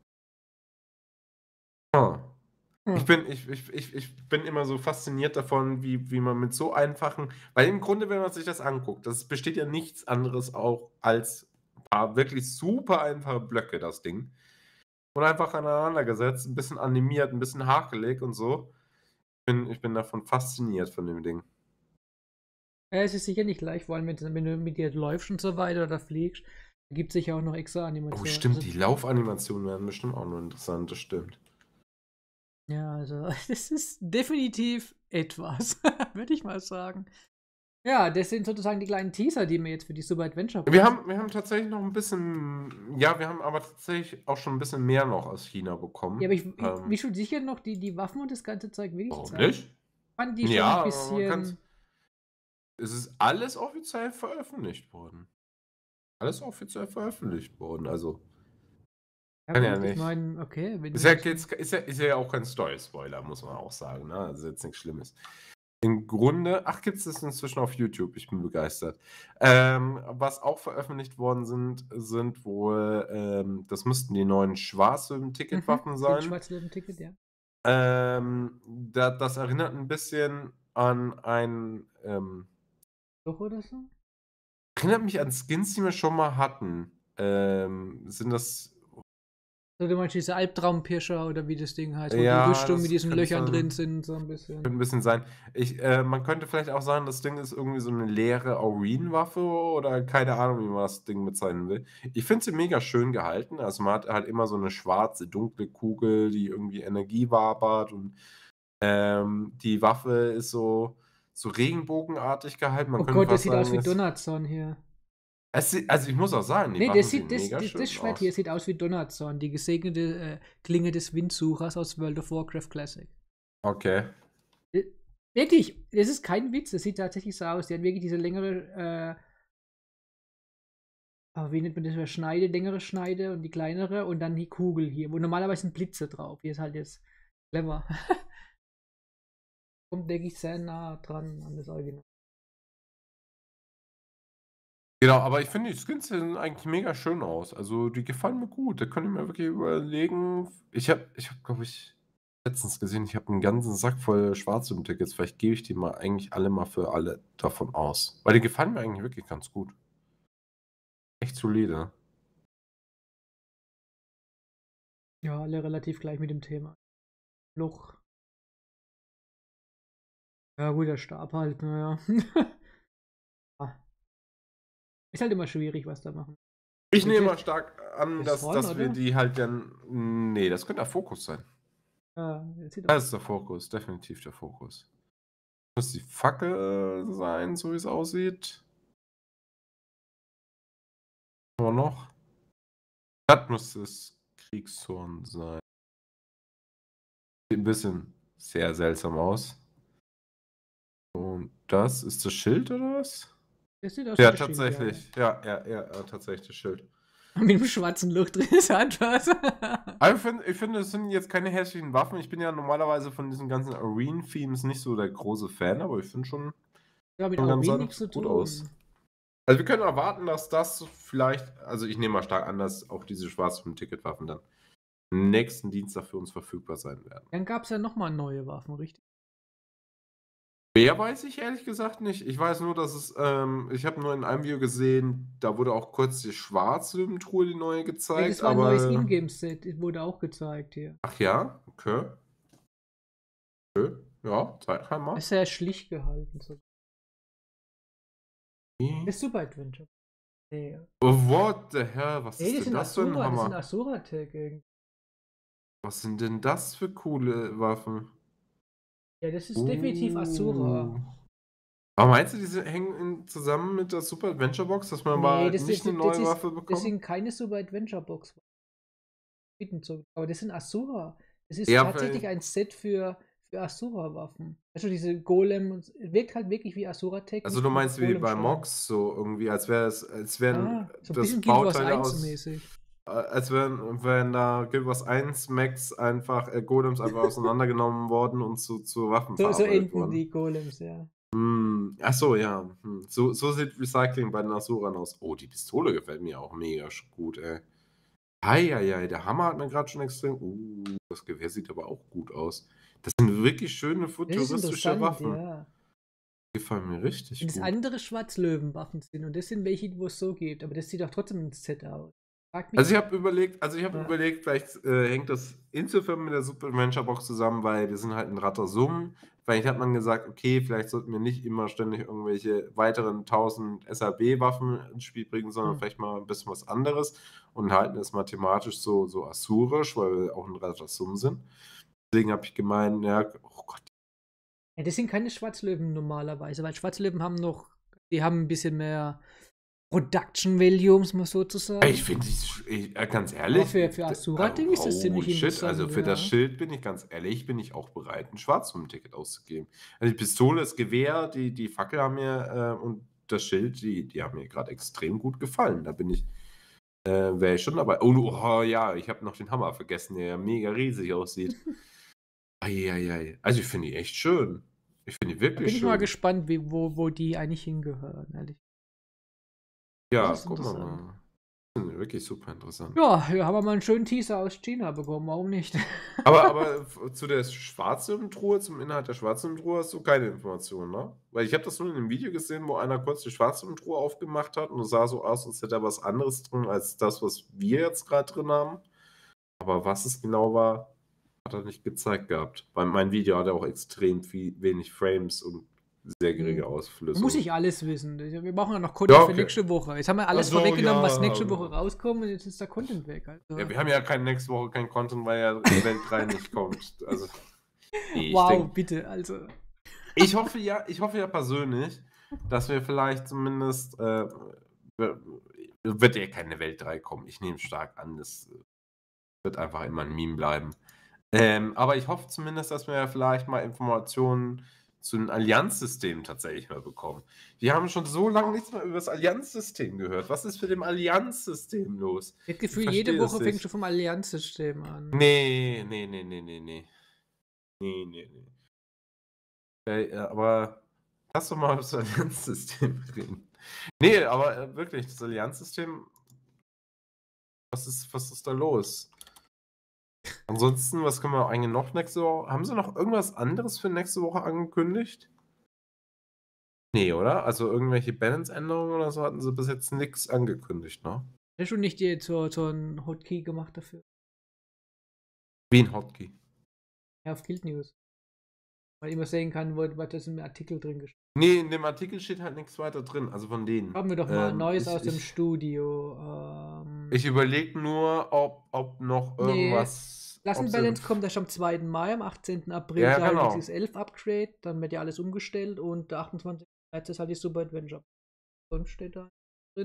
Ah. Ich Hm. bin ich ich ich ich bin immer so fasziniert davon, wie wie man mit so einfachen weil im Grunde, wenn man sich das anguckt, das besteht ja nichts anderes auch als paar wirklich super einfache Blöcke, das Ding. Und einfach aneinander gesetzt, 'n bisschen animiert, 'n bisschen hakelig und so. Bin ich bin davon fasziniert von dem Ding. Ja, es ist sicher nicht leicht, vor allem wenn wenn du mit dir läufst und so weiter oder fliegst. Gibt sicher auch noch extra Oh Animationen. stimmt, Also die Laufanimationen werden bestimmt auch noch interessant, das stimmt. Ja, also, es ist definitiv etwas, würde ich mal sagen. Ja, das sind sozusagen die kleinen Teaser, die wir jetzt für die Super Adventure Wir Box haben wir haben tatsächlich noch 'n bisschen ja, wir haben aber tatsächlich auch schon 'n bisschen mehr noch aus China Ja, aber bekommen. ich ich Ähm willst du sicher noch die die Waffen und das ganze Zeug wirklich Warum zeigen? nicht? Fand die schon 'n Ja, aber man kann's bisschen es ist alles offiziell veröffentlicht worden. Alles offiziell veröffentlicht worden, also Ja kann ja gut, ich nicht meine, okay, wenn ist du ja das jetzt so ist ja ist ja auch kein Story-Spoiler, muss man auch sagen, ne? Also, jetzt nix Schlimmes. Im Grunde ach, gibt's das inzwischen auf YouTube? Ich bin begeistert. Ähm, was auch veröffentlicht worden sind, sind wohl, ähm das müssten die neuen Mhm, Schwarzlöwen-Ticket-Waffen die sein. Schwarzlöwen-Ticket, ja. Ähm, da das erinnert 'n bisschen an ein, ähm Doch oder so? erinnert mich an Skins, die wir schon mal hatten. Ähm, sind das So, du meinst diese Albtraumpirscher oder wie das Ding heißt, wo die Ja, Rüstung mit das diesen könnte Löchern drin sein. sind, so 'n bisschen. Könnte 'n bisschen sein. Ich äh, man könnte vielleicht auch sagen, das Ding ist irgendwie so 'ne leere Aureen-Waffe oder keine Ahnung, wie man das Ding bezeichnen will. Ich finde sie mega schön gehalten. Also, man hat halt immer so 'ne schwarze, dunkle Kugel, die irgendwie Energie wabert und, ähm, die Waffe ist so so regenbogenartig gehalten. Man Oh könnte Gott, das fast sieht aus sagen, wie es Donaldson hier. es sie also, ich muss auch sagen, die Ne, Waffen das sieht sehen das mega das das schön Schwert hier aus. sieht aus wie Donaldson, die gesegnete, äh, Klinge des Windsuchers aus World of Warcraft Classic. Okay. Äh, wirklich, das ist kein Witz, das sieht tatsächlich so aus. Die hat wirklich diese längere, äh ah, wie nennt man das, äh, Schneide längere Schneide und die kleinere und dann die Kugel hier, wo normalerweise sind Blitze drauf. Hier ist halt jetzt clever. Kommt wirklich sehr nah dran an das Original. Genau, aber ich finde, die Skins sehen eigentlich mega schön aus. Also, die gefallen mir gut. Da könnte ich mir wirklich überlegen ich habe ich habe, glaube ich, letztens gesehen, ich habe 'n ganzen Sack voll Schwarzlöwen-Tickets. Vielleicht gebe ich die mal eigentlich alle mal für alle davon aus. Weil die gefallen mir eigentlich wirklich ganz gut. Echt solide. Ja, alle relativ gleich mit dem Thema. Fluch Ja gut, der Stab halt, na ja. Ah. Ist halt immer schwierig, was da machen. Ich nehme Bitte mal stark an, ist dass Ron, dass wir oder? die halt dann ne, das könnte der Fokus sein. Ja, das sieht Das ist der Fokus, definitiv der Fokus. Muss die Fackel sein, so wie's aussieht. Aber noch. Das muss das Kriegshorn sein. Sieht ein bisschen sehr seltsam aus. Und das ist das Schild oder was? Das sieht aus Ja, wie das Schild, tatsächlich. Ja, ja, ja, ja, tatsächlich das Schild. ja. Mit dem schwarzen Loch drin ist halt was. Aber ich finde, ich find, das sind jetzt keine hässlichen Waffen. Ich bin ja normalerweise von diesen ganzen Arene-Themes nicht so der große Fan, aber ich finde schon, Ja, mit schon ganz Aurin an- nichts zu gut tun. aus. Also wir können erwarten, dass das vielleicht, also ich nehme mal stark an, dass auch diese schwarzen Ticketwaffen dann nächsten Dienstag für uns verfügbar sein werden. Dann gab es ja nochmal neue Waffen, richtig? Wer weiß ich ehrlich gesagt nicht. Ich weiß nur, dass es, ähm, ich habe nur in einem Video gesehen, da wurde auch kurz die Schwarzlöwentruhe, die neue Ja, gezeigt, das war ein aber. neues Ingame-Set, das wurde auch gezeigt hier. Ach ja, okay. Okay. Ja, zeig halt mal. Ist sehr schlicht gehalten. So. Das ist Super Adventure. Nee, Oh, what the hell? Was nee ist das denn sind das für ein Asura, das sind Hammer? Asura-Tag irgendwie. Was sind denn das für coole Waffen? Ja, das ist definitiv Asura. Uh. Aber meinst du, diese hängen in, zusammen mit der Super Adventure Box, dass man Nee, mal das, nicht ist, eine das, neue ist, Waffe das bekommt? sind keine Super Adventure Box. Aber das sind Asura. Das ist Ja, tatsächlich weil- ein Set für, für Asura-Waffen. Also diese Golem, und- wirkt halt wirklich wie Asura-Tag. Also du meinst wie bei Mox, so irgendwie, als wäre es, als wären Ja, so ein das bisschen Guild Wars Bauteile eins aus, mäßig. äh, als wären, wären da Guild Wars eins Max einfach, äh, Golems einfach auseinandergenommen worden und zu, zu Waffen So, so verarbeitet enden worden. die Golems, ja. Hm, ach so, ja. Hm. So, so sieht Recycling bei den Asuran aus. Oh, die Pistole gefällt mir auch mega sch- gut, ey. Eieiei, der Hammer hat mir gerade schon extrem. Uh, das Gewehr sieht aber auch gut aus. Das sind wirklich schöne Das ist futuristische interessant, Waffen. ja. Die gefallen mir richtig Wenn es gut. andere Schwarzlöwenwaffen sind und das sind welche, wo es so gibt, aber das sieht auch trotzdem ein Set aus. Frag mich, Also ich habe überlegt, also ich habe Ja. überlegt, vielleicht äh, hängt das insofern mit der Super Adventure Box zusammen, weil wir sind halt ein Rattersummen. Vielleicht hat man gesagt, okay, vielleicht sollten wir nicht immer ständig irgendwelche weiteren tausend S R B-Waffen ins Spiel bringen, sondern Hm. vielleicht mal ein bisschen was anderes und halten es mathematisch so, so asurisch, weil wir auch ein Rattersummen sind. Deswegen habe ich gemeint, ja, oh Gott, ja, das sind keine Schwarzlöwen normalerweise, weil Schwarzlöwen haben noch, die haben ein bisschen mehr Production Value, um es mal so zu sagen. ich finde, äh, ganz ehrlich. Aber für- für Asura-Ding ist das ziemlich shit, interessant, also für ja. das Schild bin ich ganz ehrlich, bin ich auch bereit, ein Schwarzsummen-Ticket auszugeben. Also die Pistole, das Gewehr, die, die Fackel haben mir äh, und das Schild, die, die haben mir gerade extrem gut gefallen. Da bin ich, äh, wäre ich schon dabei. Oh, oh ja, ich habe noch den Hammer vergessen, der ja mega riesig aussieht. Eieiei. Also ich finde die echt schön. Ich finde die Da wirklich bin ich schön. mal gespannt, wie, wo, wo die eigentlich hingehören, ehrlich. Ja, Das ist guck mal. interessant. mal. Das ist wirklich super interessant. Ja, hier haben wir mal einen schönen Teaser aus China bekommen, warum nicht? Aber, aber f- zu der schwarzen Truhe, zum Inhalt der schwarzen Truhe hast du keine Informationen, ne? Weil ich habe das nur in einem Video gesehen, wo einer kurz die schwarze Truhe aufgemacht hat und es sah so aus, als hätte er was anderes drin als das, was wir jetzt gerade drin haben. Aber was es genau war, hat er nicht gezeigt gehabt. Weil mein Video hatte auch extrem viel, wenig Frames und sehr geringe Hm. Auslösung. Muss ich alles wissen. Wir brauchen ja noch Content Ja, für okay. nächste Woche. Jetzt haben wir alles Ach so, vorweggenommen, was ja. nächste Woche rauskommt und jetzt ist der Content weg. Also. Ja, wir haben ja kein nächste Woche kein Content, weil ja Welt drei nicht kommt. Also, nee, ich wow, denk- bitte, also. Ich hoffe ja, ich hoffe ja persönlich, dass wir vielleicht zumindest, äh, wird ja keine Welt drei kommen. Ich nehme stark an, das wird einfach immer ein Meme bleiben. Ähm, aber ich hoffe zumindest, dass wir vielleicht mal Informationen zu den Allianzsystemen tatsächlich mal bekommen. Wir haben schon so lange nichts mehr über das Allianzsystem gehört. Was ist mit dem Allianzsystem los? Ich habe Gefühl, Ich jede verstehe Woche es fängst nicht. du vom Allianzsystem an. Nee, nee, nee, nee, nee, nee. Nee, nee, nee. Okay, äh, aber lass doch mal über das Allianzsystem reden. Nee, aber äh, wirklich, das Allianzsystem, was ist, was ist da los? Ansonsten, was können wir eigentlich noch nächste Woche? Haben sie noch irgendwas anderes für nächste Woche angekündigt? Nee, oder? Also irgendwelche Balance-Änderungen oder so hatten sie bis jetzt nichts angekündigt, ne? Hast du nicht dir so, so einen Hotkey gemacht dafür? Wie ein Hotkey. Ja, auf Guild News. Weil ich immer sehen kann, wo, was das im Artikel drin gesteht. Nee, in dem Artikel steht halt nichts weiter drin, also von denen. Haben wir doch mal Ähm, Neues ich- aus dem ich- Studio. Ähm, Ich überlege nur, ob, ob noch Nee, irgendwas. Lassen ob sie- Balance kommt erst am zweiten Mai, am achtzehnten April Ja, ja, genau. dieses elf Upgrade, dann wird ja alles umgestellt und der achtundzwanzigste März ist halt die Super Adventure. Sonst steht da drin.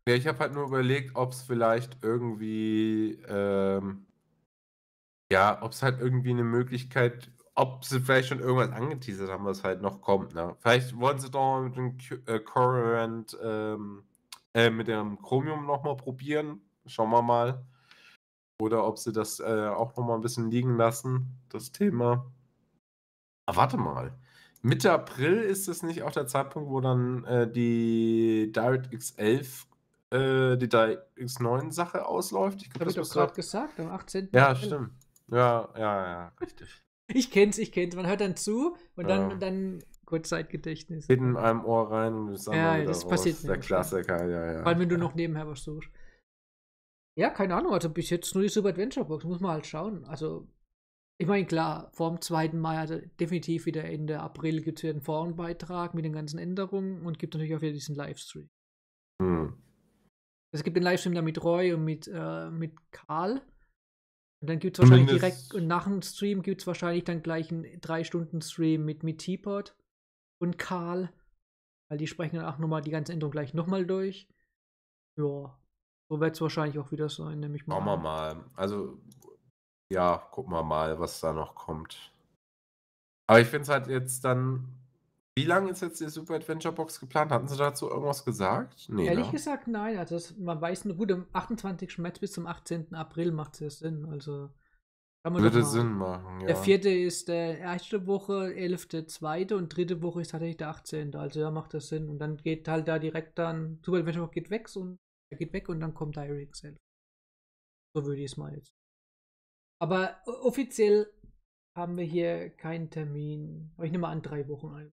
Ja, ich habe halt nur überlegt, ob es vielleicht irgendwie, ähm ja, ob es halt irgendwie 'ne Möglichkeit ob sie vielleicht schon irgendwas angeteasert haben, was halt noch kommt, ne? Vielleicht wollen sie doch mal mit dem Q äh, Current, ähm äh, mit dem Chromium noch mal probieren. Schauen wir mal. Oder ob sie das, äh, auch noch mal 'n bisschen liegen lassen, das Thema. Ah, warte mal. Mitte April ist das nicht auch der Zeitpunkt, wo dann, äh, die DirectX elf, äh, die DirectX neun Sache ausläuft? Ich glaube, Habe ich das doch müsste gerade gesagt, am achtzehnten ja, April. stimmt. Ja, ja, ja, richtig. Ich kenn's, ich kenn's. Man hört dann zu und dann Ja. dann Kurzzeitgedächtnis. Geht in einem Ohr rein und das andere Ja, wieder das passiert raus. mir Der auch schnell. Klassiker, ja, Vor allem, ja, wenn du ja. noch nebenher was suchst. Ja, keine Ahnung, also bis jetzt nur die Super Adventure Box, muss man halt schauen. Also, ich meine, klar, vorm zweiten Mai, also definitiv wieder Ende April gibt's wieder 'n Forenbeitrag mit den ganzen Änderungen und gibt natürlich auch wieder diesen Livestream. Mhm. Es gibt den Livestream dann mit Roy und mit, äh mit Karl. Und dann gibt's wahrscheinlich direkt Zumindest und nach dem Stream gibt's wahrscheinlich dann gleich 'n drei Stunden Stream mit mit Teapot und Karl, weil die sprechen dann auch noch mal die ganze Änderung gleich noch mal durch. Ja, so wird's wahrscheinlich auch wieder sein, nehme ich mal Schauen wir an. mal. Also, ja, gucken wir mal, was da noch kommt. Aber ich finde es halt jetzt dann wie lang ist jetzt die Super Adventure Box geplant? Hatten sie dazu irgendwas gesagt? Ne, Ehrlich ne? gesagt, nein. Also, das man weiß nur gut, am achtundzwanzigsten März bis zum achtzehnten April macht's ja Sinn. Also, schauen wir doch Würde mal. Sinn machen, Der ja. vierte ist, äh, erste Woche, elfte zweite und dritte Woche ist tatsächlich der achtzehnte Also, ja, macht das Sinn. Und dann geht halt da direkt dann Super Adventure Box geht weg und er geht weg und dann kommt DirectX elf. So würde ich's mal jetzt aber o offiziell haben wir hier keinen Termin. Aber ich nehme mal an, drei Wochen ein.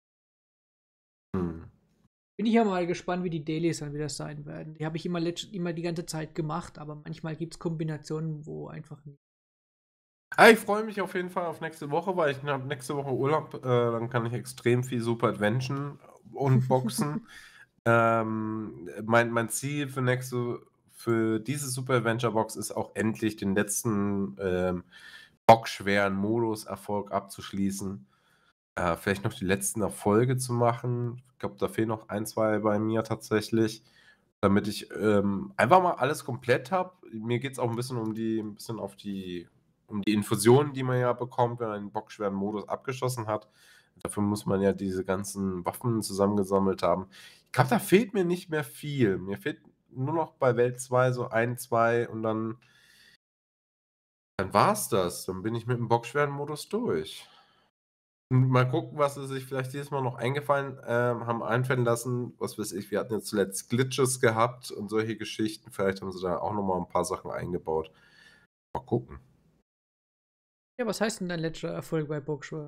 Mhm. Bin ich ja mal gespannt, wie die Dailies dann wieder sein werden. Die habe ich immer letzt immer die ganze Zeit gemacht, aber manchmal gibt's Kombinationen, wo einfach nicht. Ah, ich freue mich auf jeden Fall auf nächste Woche, weil ich habe nächste Woche Urlaub, äh, dann kann ich extrem viel Super Adventure unboxen. Ähm, mein mein Ziel für nächste für diese Super Adventure Box ist auch endlich den letzten, ähm, bockschweren Modus-Erfolg abzuschließen. Äh, vielleicht noch die letzten Erfolge zu machen. Ich glaube, da fehlen noch ein, zwei bei mir tatsächlich, damit ich, ähm, einfach mal alles komplett habe. Mir geht's auch 'n bisschen um die 'n bisschen auf die um die Infusionen, die man ja bekommt, wenn man den bockschweren Modus abgeschossen hat. Dafür muss man ja diese ganzen Waffen zusammengesammelt haben. Ich glaube, da fehlt mir nicht mehr viel. Mir fehlt nur noch bei Welt zwei so ein, zwei und dann dann war's das. Dann bin ich mit dem bockschweren Modus durch. Und mal gucken, was sie sich vielleicht dieses Mal noch eingefallen ähm, haben einfallen lassen. Was weiß ich, wir hatten jetzt zuletzt Glitches gehabt und solche Geschichten. Vielleicht haben sie da auch noch mal 'n paar Sachen eingebaut. Mal gucken. Ja, was heißt denn dein letzter Erfolg bei Bockschwer?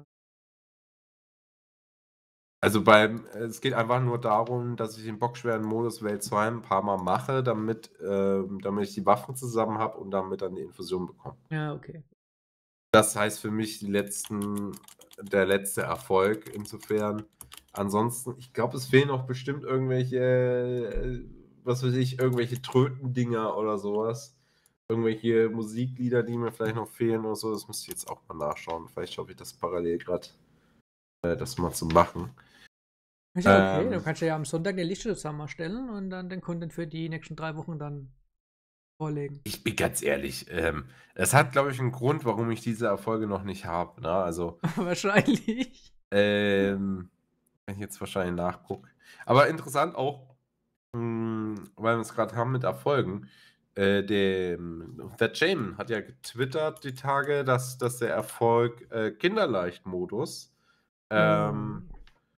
Also, beim äh, es geht einfach nur darum, dass ich den bockschweren Modus Welt zwei 'n paar Mal mache, damit ähm, damit ich die Waffen zusammen habe und damit dann die Infusion bekomme. Ja, okay. Das heißt für mich die letzten der letzte Erfolg insofern. Ansonsten, ich glaube, es fehlen noch bestimmt irgendwelche, äh, was weiß ich, irgendwelche Trötendinger oder so was. Irgendwelche Musiklieder, die mir vielleicht noch fehlen oder so. Das müsste ich jetzt auch mal nachschauen. Vielleicht schaffe ich das parallel grad, äh, das mal zu machen. Ist ja okay. Du Ähm kannst ja am Sonntag 'ne Liste zusammenstellen und dann den Content für die nächsten drei Wochen dann vorlegen. Ich bin ganz ehrlich, ähm, es hat, glaube ich, 'n Grund, warum ich diese Erfolge noch nicht habe, ne? Also Wahrscheinlich. ähm, wenn ich jetzt wahrscheinlich nachgucke. Aber interessant auch, hm, weil wir's grad haben mit Erfolgen. Äh, dem Fat Shaman hat ja getwittert die Tage, dass dass der Erfolg, äh, Kinderleicht-Modus, Oh. ähm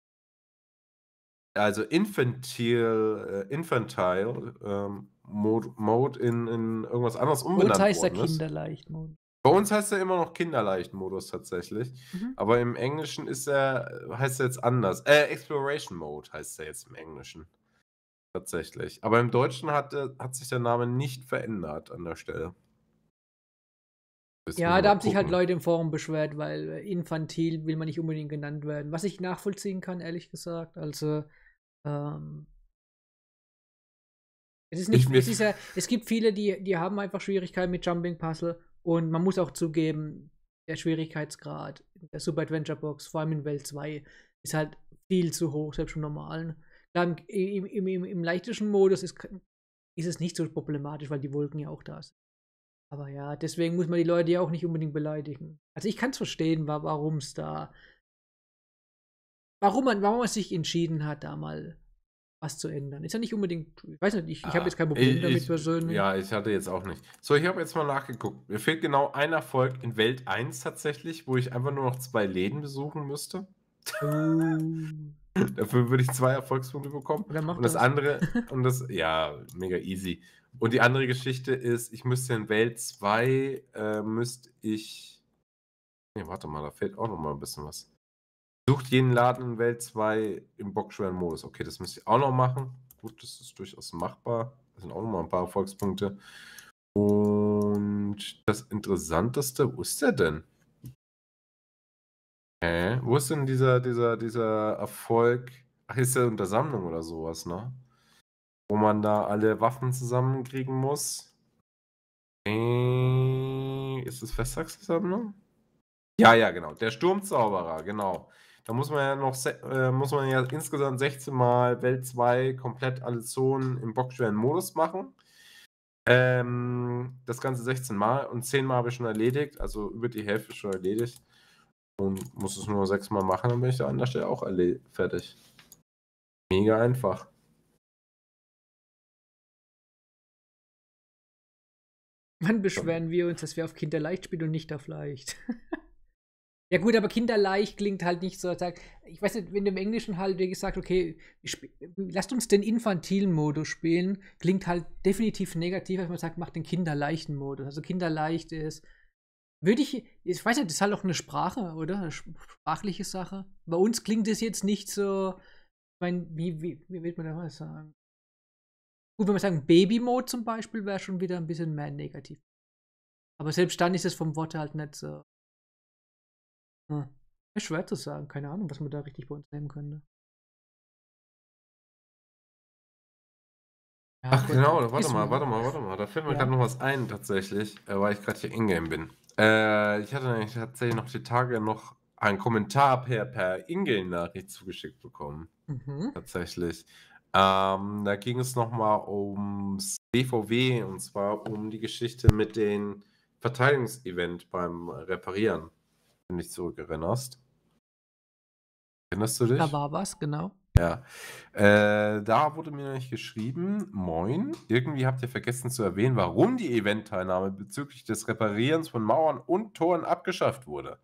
also Infantil äh, Infantile, ähm, Mode Mode in in irgendwas anderes Bei uns umbenannt heißt er worden ist. Kinderleicht-Mode. Bei uns heißt er immer noch Kinderleicht-Modus tatsächlich, Mhm. aber im Englischen ist er heißt er jetzt anders. Äh, Exploration Mode heißt er jetzt im Englischen. Tatsächlich. Aber im Deutschen hat äh, hat sich der Name nicht verändert an der Stelle. Müssen Ja, wir da mal haben sich halt gucken. Leute im Forum beschwert, weil, äh, infantil will man nicht unbedingt genannt werden, was ich nachvollziehen kann, ehrlich gesagt. Also, ähm es ist Ich nicht mir es ist ja es gibt viele, die die haben einfach Schwierigkeiten mit Jumping Puzzle und man muss auch zugeben, der Schwierigkeitsgrad der Super Adventure Box, vor allem in Welt zwei, ist halt viel zu hoch, selbst im Normalen. Dann im im im im leichtesten Modus ist k ist es nicht so problematisch, weil die Wolken ja auch da sind. Aber ja, deswegen muss man die Leute ja auch nicht unbedingt beleidigen. Also ich kann es verstehen, warum es da, warum man, warum man sich entschieden hat, da mal was zu ändern. Ist ja nicht unbedingt, ich weiß nicht, ich, ich habe jetzt kein Problem ich, damit ich, persönlich. Ja, ich hatte jetzt auch nicht. So, ich habe jetzt mal nachgeguckt. Mir fehlt genau ein Erfolg in Welt eins tatsächlich, wo ich einfach nur noch zwei Läden besuchen müsste. Uh. Dafür würde ich zwei Erfolgspunkte bekommen. Oder macht Und das, das. andere, und das, ja, mega easy. Und die andere Geschichte ist, ich müsste in Welt zwei, äh, müsste ich. Nee, warte mal, da fehlt auch noch mal ein bisschen was. Sucht jeden Laden in Welt zwei im bockschweren Modus. Okay, das müsste ich auch noch machen. Gut, das ist durchaus machbar. Das sind auch noch mal ein paar Erfolgspunkte. Und das Interessanteste, wo ist der denn? Hä? Wo ist denn dieser, dieser, dieser Erfolg? Ach, ist der unter Sammlung oder sowas, ne? Wo man da alle Waffen zusammenkriegen muss. Äh, ist das Festtagssammlung? Ja, ja, genau. Der Sturmzauberer, genau. Da muss man ja noch, äh, muss man ja insgesamt sechzehn Mal Welt zwei komplett alle Zonen im bockschweren Modus machen. Ähm, das Ganze sechzehn Mal und zehn Mal habe ich schon erledigt, also über die Hälfte schon erledigt. Und muss es nur sechs Mal machen, dann bin ich da an der Stelle auch fertig. Mega einfach. Wann beschweren wir uns, dass wir auf Kinderleicht spielen und nicht auf leicht? Ja gut, aber Kinderleicht klingt halt nicht so, sag, ich weiß nicht, wenn du im Englischen halt, wie gesagt, okay, lasst uns den infantilen Modus spielen, klingt halt definitiv negativ, als man sagt, macht den kinderleichten Modus. Also kinderleicht ist, würde ich, ich weiß nicht, das ist halt auch eine Sprache, oder? Eine sprachliche Sache. Bei uns klingt es jetzt nicht so, ich meine, wie, wie, wie will man da mal sagen? Gut, wenn wir sagen Baby-Mode zum Beispiel, wäre schon wieder ein bisschen mehr negativ. Aber selbst dann ist es vom Wort halt nicht so. Hm. Ist schwer zu sagen. Keine Ahnung, was man da richtig bei uns nehmen könnte. Ja, Ach Gott, genau, warte ist mal, mir warte auch. mal, warte mal. Da fällt mir Ja. gerade noch was ein, tatsächlich, äh, weil ich gerade hier Ingame bin. Äh, ich hatte nämlich tatsächlich noch die Tage noch einen Kommentar per, per Ingame-Nachricht zugeschickt bekommen. Mhm. Tatsächlich. Ähm, da ging es nochmal ums B V W und zwar um die Geschichte mit dem Verteidigungsevent beim Reparieren, wenn du dich zurückerinnerst. Erinnerst du dich? Da war was, genau. Ja. Äh, da wurde mir nämlich geschrieben: Moin, irgendwie habt ihr vergessen zu erwähnen, warum die Eventteilnahme bezüglich des Reparierens von Mauern und Toren abgeschafft wurde.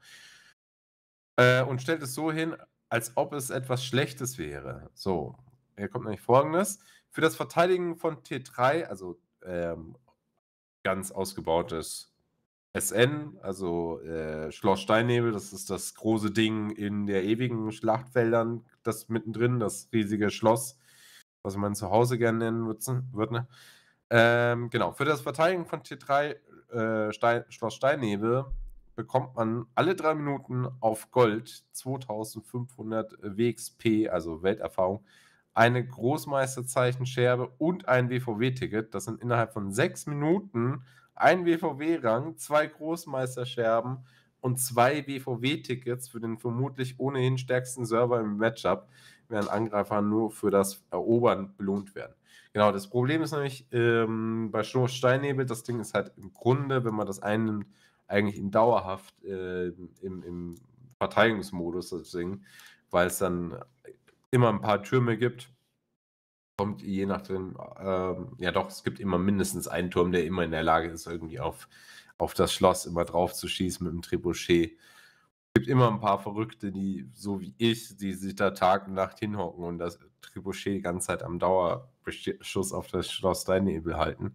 Äh, und stellt es so hin, als ob es etwas Schlechtes wäre. So, hier kommt nämlich Folgendes. Für das Verteidigen von T drei, also ähm, ganz ausgebautes S N, also äh, Schloss Steinnebel, das ist das große Ding in der ewigen Schlachtfeldern, das mittendrin, das riesige Schloss, was man zu Hause gerne nennen wird. Ne? Ähm, genau, für das Verteidigen von T drei äh, Stein, Schloss Steinnebel bekommt man alle drei Minuten auf Gold zweitausendfünfhundert W X P, also Welterfahrung, eine Großmeisterzeichenscherbe und ein W V W-Ticket. Das sind innerhalb von sechs Minuten ein W V W-Rang, zwei Großmeisterscherben und zwei W V W-Tickets für den vermutlich ohnehin stärksten Server im Matchup, während Angreifer nur für das Erobern belohnt werden. Genau, das Problem ist nämlich ähm, bei Schloss Steinnebel, das Ding ist halt im Grunde, wenn man das einnimmt, eigentlich in dauerhaft äh, im, im Verteidigungsmodus, das Ding, weil es dann immer ein paar Türme gibt. Kommt je nachdem, ähm, ja doch, es gibt immer mindestens einen Turm, der immer in der Lage ist, irgendwie auf, auf das Schloss immer drauf zu schießen mit dem Trebuchet. Es gibt immer ein paar Verrückte, die, so wie ich, die sich da Tag und Nacht hinhocken und das Trebuchet die ganze Zeit am Dauerschuss auf das Schloss Steinnebel halten.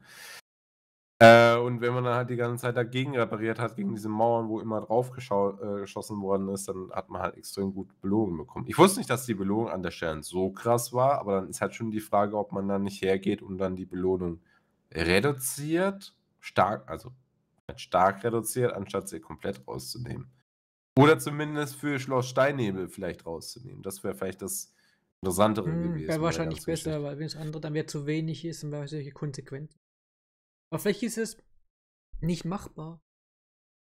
Äh, und wenn man dann halt die ganze Zeit dagegen repariert hat, gegen diese Mauern, wo immer drauf geschau- äh, geschossen worden ist, dann hat man halt extrem gut Belohnung bekommen. Ich wusste nicht, dass die Belohnung an der Stelle so krass war, aber dann ist halt schon die Frage, ob man dann nicht hergeht und dann die Belohnung reduziert, stark, also stark reduziert, anstatt sie komplett rauszunehmen. Oder zumindest für Schloss Steinnebel vielleicht rauszunehmen. Das wäre vielleicht das Interessantere Hm, gewesen. wäre bei der wahrscheinlich ganzen besser, Geschichte. weil wenn das andere dann wieder zu wenig ist, dann wäre solche Konsequenzen. Aber vielleicht ist es nicht machbar.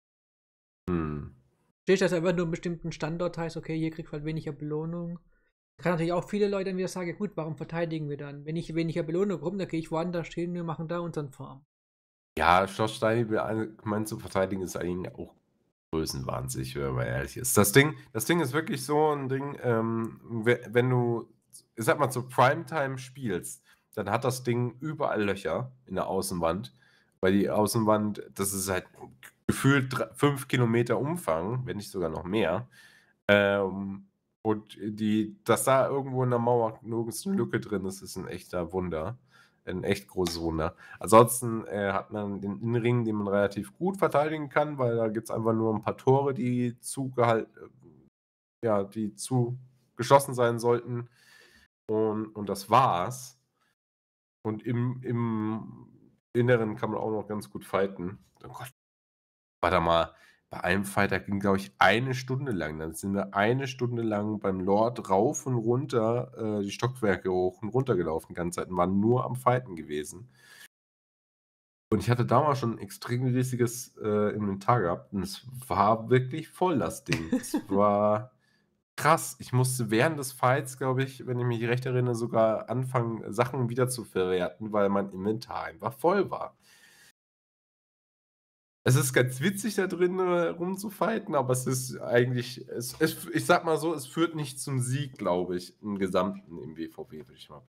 Hm. Steht das einfach nur einen bestimmten Standort heißt, okay, hier kriegt halt weniger Belohnung. Kann natürlich auch viele Leute dann wieder sagen, gut, warum verteidigen wir dann? Wenn ich weniger Belohnung bekomme, dann gehe ich woanders stehen, wir machen da unseren Farm. Ja, Schloss Steinhebel allgemein zu verteidigen ist eigentlich auch größenwahnsinnig, wenn man ehrlich ist. Das Ding, das Ding ist wirklich so ein Ding, ähm, we- wenn du, ich sag mal, zu Primetime spielst, dann hat das Ding überall Löcher in der Außenwand, weil die Außenwand, das ist halt gefühlt drei, fünf Kilometer Umfang, wenn nicht sogar noch mehr. Ähm, und die, dass da irgendwo in der Mauer nirgends eine Lücke drin ist, ist ein echter Wunder. Ein echt großes Wunder. Ansonsten äh, hat man den Innenring, den man relativ gut verteidigen kann, weil da gibt es einfach nur ein paar Tore, die zugehalten, ja, die zu geschlossen sein sollten. Und, und das war's. Und im, im Inneren kann man auch noch ganz gut fighten. Oh Gott, warte mal. Bei einem Fighter ging, glaube ich, eine Stunde lang. Dann sind wir eine Stunde lang beim Lord rauf und runter, äh, die Stockwerke hoch und runter gelaufen, die ganze Zeit, und waren nur am Fighten gewesen. Und ich hatte damals schon ein extrem riesiges äh, Inventar gehabt und es war wirklich voll, das Ding. Es war krass. Ich musste während des Fights, glaube ich, wenn ich mich recht erinnere, sogar anfangen, Sachen wieder zu verwerten, weil mein Inventar einfach voll war. Es ist ganz witzig, da drin äh, rumzufighten, aber es ist eigentlich, es, es, ich sag mal so, es führt nicht zum Sieg, glaube ich, im Gesamten im WoW, würde ich mal.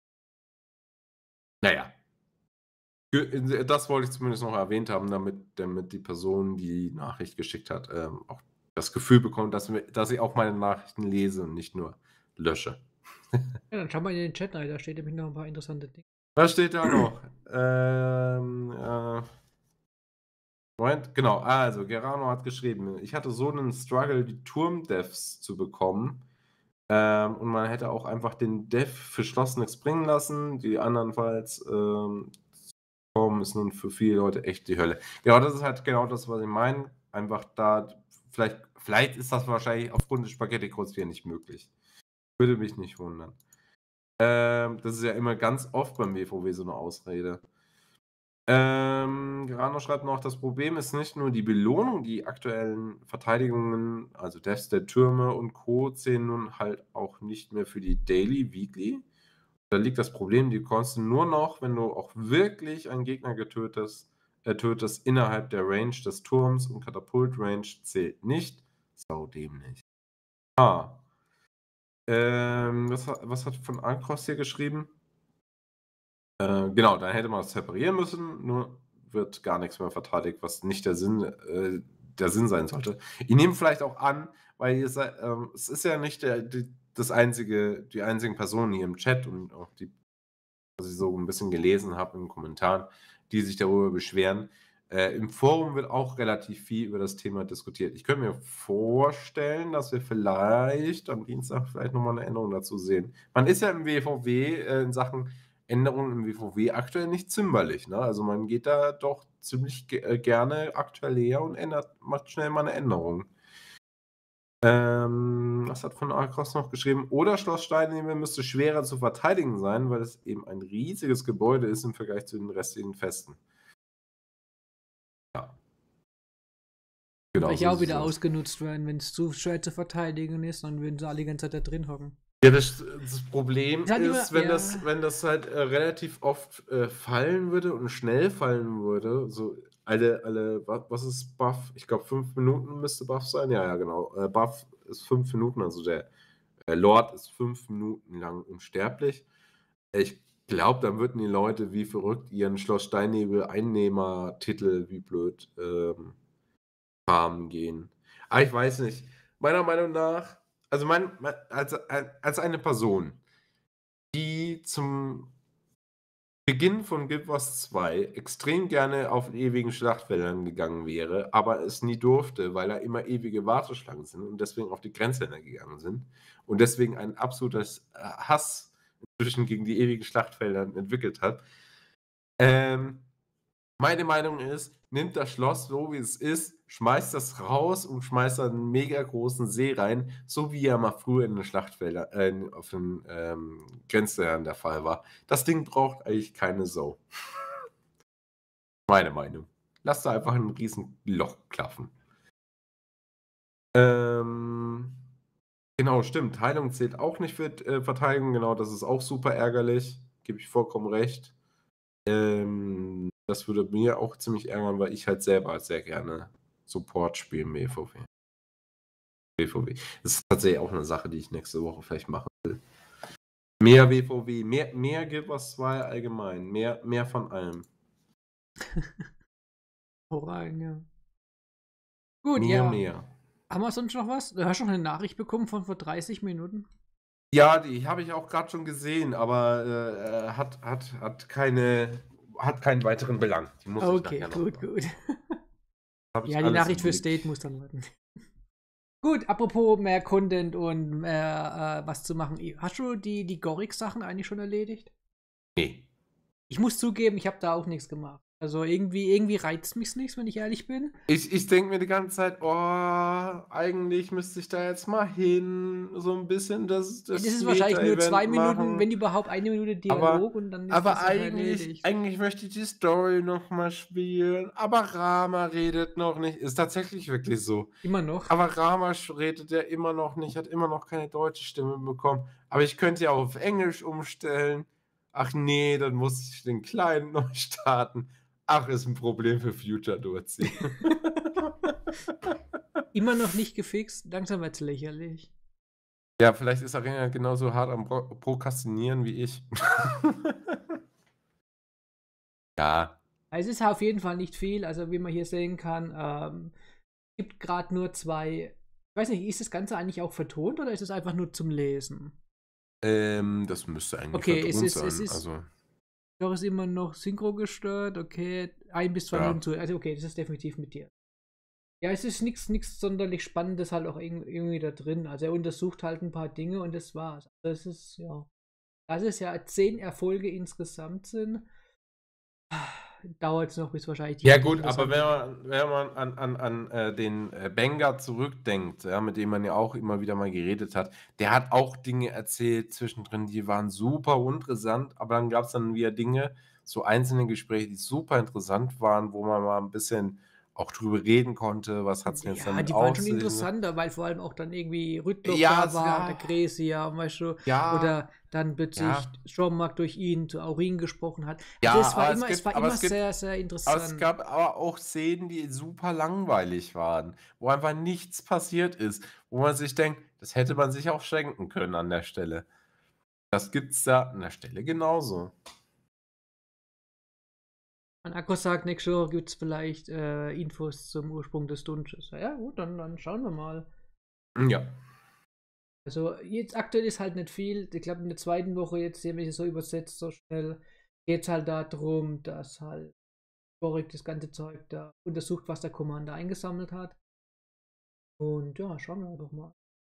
Naja. Ge- Das wollte ich zumindest noch erwähnt haben, damit, damit die Person, die die Nachricht geschickt hat, ähm, auch das Gefühl bekommt, dass, wir, dass ich auch meine Nachrichten lese und nicht nur lösche. Ja, dann schau mal in den Chat rein, da steht nämlich noch ein paar interessante Dinge. Was steht da noch? ähm, äh, Moment, genau, also Gerano hat geschrieben, ich hatte so einen Struggle, die Turm-Devs zu bekommen. Ähm, und man hätte auch einfach den Dev für Schloss nichts bringen lassen. Die andernfalls ähm, kommen, ist nun für viele Leute echt die Hölle. Genau, das ist halt genau das, was ich meine. Einfach da, vielleicht, vielleicht ist das wahrscheinlich aufgrund des Spaghetti-Codes wieder nicht möglich. Würde mich nicht wundern. Ähm, das ist ja immer ganz oft beim WoW so eine Ausrede. Ähm, Grano schreibt noch, das Problem ist nicht nur die Belohnung, die aktuellen Verteidigungen, also Deaths der Türme und Co. zählen nun halt auch nicht mehr für die Daily, Weekly. Da liegt das Problem, die kannst du nur noch, wenn du auch wirklich einen Gegner getötest, äh, tötest, innerhalb der Range des Turms, und Katapult-Range zählt nicht. Sau dämlich. Ah. Ähm, was, hat- was hat von Ankross hier geschrieben? Äh, genau, dann hätte man es separieren müssen, nur wird gar nichts mehr verteidigt, was nicht der Sinn, äh, der Sinn sein sollte. Ich nehme vielleicht auch an, weil ihr seid, ähm, es ist ja nicht der, die, das einzige, die einzigen Personen hier im Chat und auch die, was ich so ein bisschen gelesen habe in den Kommentaren, die sich darüber beschweren. Äh, Im Forum wird auch relativ viel über das Thema diskutiert. Ich könnte mir vorstellen, dass wir vielleicht am Dienstag vielleicht nochmal eine Änderung dazu sehen. Man ist ja im WoW äh, in Sachen Änderungen im WoW aktuell nicht zimperlich. Ne? Also man geht da doch ziemlich ge äh, gerne aktuell her und ändert, macht schnell mal eine Änderung. Ähm, was hat von Alcross noch geschrieben? Oder Schloss Steinhebel müsste schwerer zu verteidigen sein, weil es eben ein riesiges Gebäude ist im Vergleich zu den restlichen Festen. Ja. Genau, Vielleicht so auch sieht's wieder aus. ausgenutzt werden, wenn es zu schwer zu verteidigen ist, dann würden sie alle die ganze Zeit da drin hocken. Ja, das, das Problem Ist halt ist, immer- wenn, ja. das, wenn das halt äh, relativ oft äh, fallen würde und schnell fallen würde, so alle, alle, wa- was ist Buff? Ich glaube, fünf Minuten müsste Buff sein. Ja, ja, genau. Äh, Buff ist fünf Minuten, also der äh, Lord ist fünf Minuten lang unsterblich. Ich glaube, dann würden die Leute wie verrückt ihren Schloss Steinnebel Einnehmer-Titel wie blöd ähm, farmen gehen. Aber ich weiß nicht. Meiner Meinung nach, also mein, mein, als, als eine Person, die zum Beginn von Guild Wars zwei extrem gerne auf den ewigen Schlachtfeldern gegangen wäre, aber es nie durfte, weil da immer ewige Warteschlangen sind und deswegen auf die Grenzländer gegangen sind und deswegen ein absolutes äh, Hass inzwischen gegen die ewigen Schlachtfelder entwickelt hat. Ähm, meine Meinung ist, nimmt das Schloss so wie es ist, schmeißt das raus und schmeißt da einen mega großen See rein, so wie er mal früher in den Schlachtfeldern, äh, auf den ähm, Grenzländern der Fall war. Das Ding braucht eigentlich keine Sau. Meine Meinung. Lass da einfach ein riesen Loch klaffen. Ähm, Genau, stimmt. Heilung zählt auch nicht für äh, Verteidigung, genau, das ist auch super ärgerlich, gebe ich vollkommen recht. Ähm, das würde mir auch ziemlich ärgern, weil ich halt selber sehr gerne Support spiele im WoW. WoW. Das ist tatsächlich auch eine Sache, die ich nächste Woche vielleicht machen will. Mehr WoW, mehr, mehr Guild Wars zwei allgemein, mehr, mehr von allem. Hau rein, ja. Gut, Mehr, ja. mehr. Haben wir sonst noch was? Du hast schon eine Nachricht bekommen von vor dreißig Minuten. Ja, die habe ich auch gerade schon gesehen, aber äh, hat, hat, hat keine, hat keinen weiteren Belang. Die muss Okay, ich nachher gut, noch gut. Hab ich Ja, die alles Nachricht im für Blick. State muss dann warten. Gut, apropos mehr Content und mehr äh, was zu machen. Hast du die, die Gorix-Sachen eigentlich schon erledigt? Nee. Ich muss zugeben, ich habe da auch nichts gemacht. Also irgendwie, irgendwie reizt mich nichts, wenn ich ehrlich bin. Ich, ich denke mir die ganze Zeit, oh, eigentlich müsste ich da jetzt mal hin, so ein bisschen das, Das das ist wahrscheinlich nur zwei Meta-Event Minuten, machen. wenn überhaupt eine Minute Aber, Dialog und dann ist aber die Sache eigentlich, erledigt. eigentlich möchte ich die Story noch mal spielen. Aber Rama redet noch nicht. Ist tatsächlich wirklich so. Immer noch. Aber Rama sch- redet ja immer noch nicht, hat immer noch keine deutsche Stimme bekommen. Aber ich könnte ja auf Englisch umstellen. Ach nee, dann muss ich den Client neu starten. Ach, ist ein Problem für Future Durzi. Immer noch nicht gefixt. Langsam wird's lächerlich. Ja, vielleicht ist Arena genauso hart am Pro Prokrastinieren wie ich. Ja. Also es ist auf jeden Fall nicht viel. Also wie man hier sehen kann, ähm, gibt gerade nur zwei. Ich weiß nicht, ist das Ganze eigentlich auch vertont oder ist es einfach nur zum Lesen? Ähm, das müsste eigentlich Okay, es vertont ist, sein. es ist, Also, doch ist immer noch synchro gestört. Okay, ein bis zwei Ja. Minuten zu. Also okay, das ist definitiv mit dir. Ja, es ist nichts nichts sonderlich Spannendes halt auch irg- irgendwie da drin. Also er untersucht halt ein paar Dinge und das war's. Das ist, ja. Das ist ja zehn Erfolge insgesamt sind. Dauert es noch, bis wahrscheinlich die ja wirklich gut, aber interessant wenn man, wenn man an, an, an äh, den äh, Benga zurückdenkt, ja, mit dem man ja auch immer wieder mal geredet hat, der hat auch Dinge erzählt zwischendrin, die waren super interessant, aber dann gab es dann wieder Dinge, so einzelne Gespräche, die super interessant waren, wo man mal ein bisschen auch drüber reden konnte, was hat es jetzt Ja, damit die waren auf schon sich. interessanter, weil vor allem auch dann irgendwie Rüttloff Ja, da es war, war- der Gräsia, weißt du, Ja, oder dann plötzlich ja. Strommark durch ihn zu Aurin gesprochen hat. Ja, Also es war aber es immer, es gibt- war aber immer es gibt- sehr, sehr Aber interessant. es gab aber auch Szenen, die super langweilig waren, wo einfach nichts passiert ist, wo man sich denkt, das hätte man sich auch schenken können an der Stelle. Das gibt's da an der Stelle genauso. Mein Akku sagt, nächste Woche gibt es vielleicht äh, Infos zum Ursprung des Dungeons. Ja gut, dann, dann schauen wir mal. Ja. Also jetzt aktuell ist halt nicht viel. Ich glaube in der zweiten Woche jetzt, hier mich so übersetzt, so schnell, geht es halt darum, dass halt Borik das ganze Zeug da untersucht, was der Commander eingesammelt hat. Und ja, schauen wir einfach mal.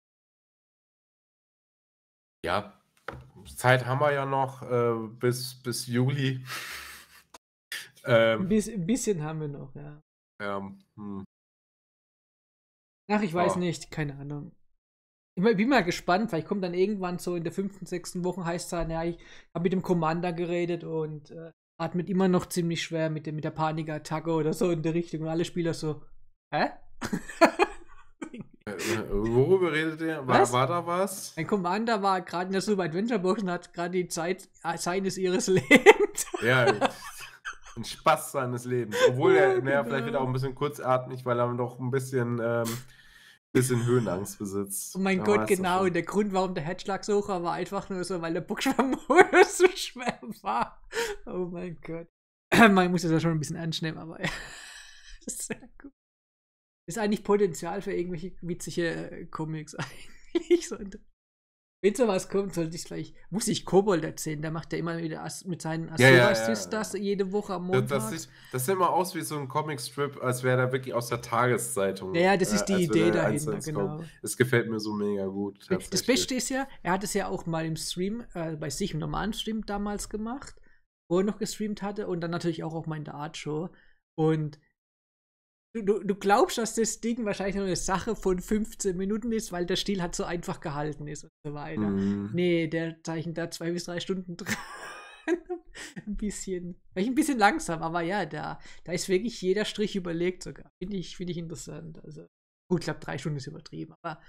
Ja, Zeit haben wir ja noch äh, bis, bis Juli. Ein, ähm, bis, ein bisschen haben wir noch, ja. ähm, hm. Ach, ich weiß Oh. nicht, keine Ahnung. Ich bin- bin mal gespannt, vielleicht kommt dann irgendwann so in der fünften, sechsten Woche, heißt es dann, ja, ich habe mit dem Commander geredet und äh, atmet immer noch ziemlich schwer mit, dem, mit der Panikattacke oder so in der Richtung und alle Spieler so, hä? Äh, äh, worüber redet ihr? War, Was? war da was? Mein Commander war gerade in der Super Adventure Box und hat gerade die Zeit äh, seines ihres Lebens. Ja, ein Spaß seines Lebens. Obwohl er, Ja, naja, genau. vielleicht wird er auch ein bisschen kurzatmig, weil er noch ein bisschen, ähm, bisschen Höhenangst besitzt. Oh mein Da Gott, weißt du genau. schon. Und der Grund, warum der Headschlag so hoch war, war einfach nur so, weil der Buchstabenmodus so schwer war. Oh mein Gott. Man muss das ja schon ein bisschen ernst nehmen, aber ja. Das ist sehr gut. Ist eigentlich Potenzial für irgendwelche witzige äh, Comics eigentlich. So, wenn sowas kommt, sollte ich vielleicht. Muss ich Kobold erzählen, der macht ja immer wieder As mit seinen Ja, ja, Asura ja, Sisters ja. jede Woche am Das, Montag. das, sieht, das sieht immer aus wie so ein Comicstrip, als wäre der wirklich aus der Tageszeitung. Ja, ja, das ist die als würde Idee der eins zu dahinter, eins genau. kommen. Das gefällt mir so mega gut. Das tatsächlich. Beste ist ja, er hat es ja auch mal im Stream, äh, bei sich im normalen Stream damals gemacht, wo er noch gestreamt hatte und dann natürlich auch auf meiner Art Show. Und du, du, du glaubst, dass das Ding wahrscheinlich nur eine Sache von fünfzehn Minuten ist, weil der Stil halt so einfach gehalten ist und so weiter. Mhm. Nee, der zeichnet da zwei bis drei Stunden dran. ein bisschen, vielleicht ein bisschen langsam, aber ja, da, da ist wirklich jeder Strich überlegt sogar. Finde ich, finde ich interessant. Also, gut, ich glaube, drei Stunden ist übertrieben, aber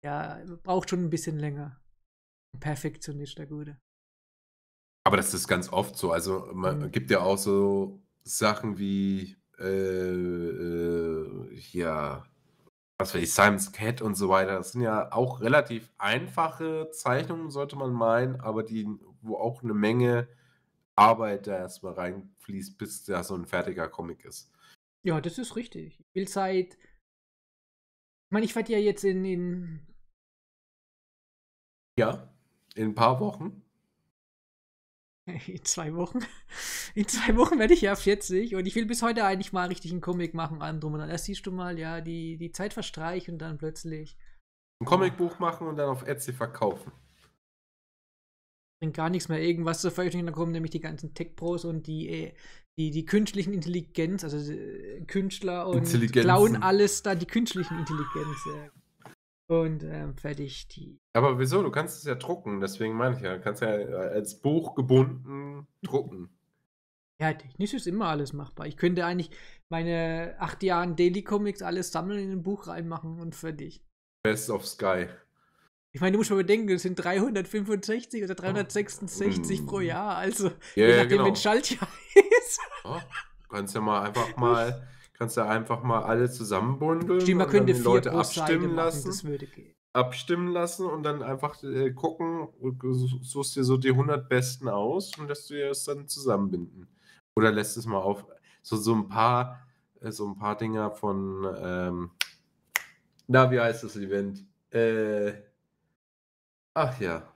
Ja, braucht schon ein bisschen länger. Ein Perfektionist, der Gute. Aber das ist ganz oft so. Also, man Mhm. gibt ja auch so Sachen wie, äh, äh, ja, was weiß ich, Simon's Cat und so weiter. Das sind ja auch relativ einfache Zeichnungen, sollte man meinen, aber die wo auch 'ne Menge Arbeit da erst mal reinfließt, bis da so 'n fertiger Comic ist. Ja, das ist richtig. Ich will seit ich meine, ich werde ja jetzt in in Ja, in 'n paar Wochen. in zwei Wochen in zwei Wochen werde ich ja vierzig und ich will bis heute eigentlich mal richtig 'n Comic machen, allem drum und dran. Da siehst du mal, ja, die die Zeit verstreicht und dann plötzlich 'N oh, Comicbuch machen und dann auf Etsy verkaufen. bringt gar nix mehr, irgendwas zur Veröffentlichung, dann kommen nämlich die ganzen Tech-Pros und die, äh die die künstlichen Intelligenz, also, äh, Künstler und klauen Intelligenzen. alles da die künstlichen Intelligenz, äh, und, ähm, fertig, die Aber wieso? Du kannst es ja drucken, deswegen meine ich ja. Du kannst ja, äh, als Buch gebunden drucken. Ja, technisch ist immer alles machbar. Ich könnte eigentlich meine acht Jahren Daily Comics alles sammeln, in 'n Buch reinmachen und fertig. Best of Sky. Ich meine, du musst mal bedenken, das sind dreihundertfünfundsechzig oder dreihundertsechsundsechzig pro Hm. Jahr, also Ja, je ja, nachdem, wenn genau. Schaltjahr ist. Ja, du kannst ja mal einfach mal kannst ja einfach mal alle zusammenbundeln Stimmt, man und dann könnte die vier Leute pro Seite abstimmen machen, das lassen würde gehen. abstimmen lassen und dann einfach, äh, gucken und du su suchst dir so die hundert Besten aus und lässt dir das dann zusammenbinden. Oder lässt es mal auf so so 'n paar äh, so 'n paar Dinger von, ähm na, wie heißt das Event? Äh ach ja.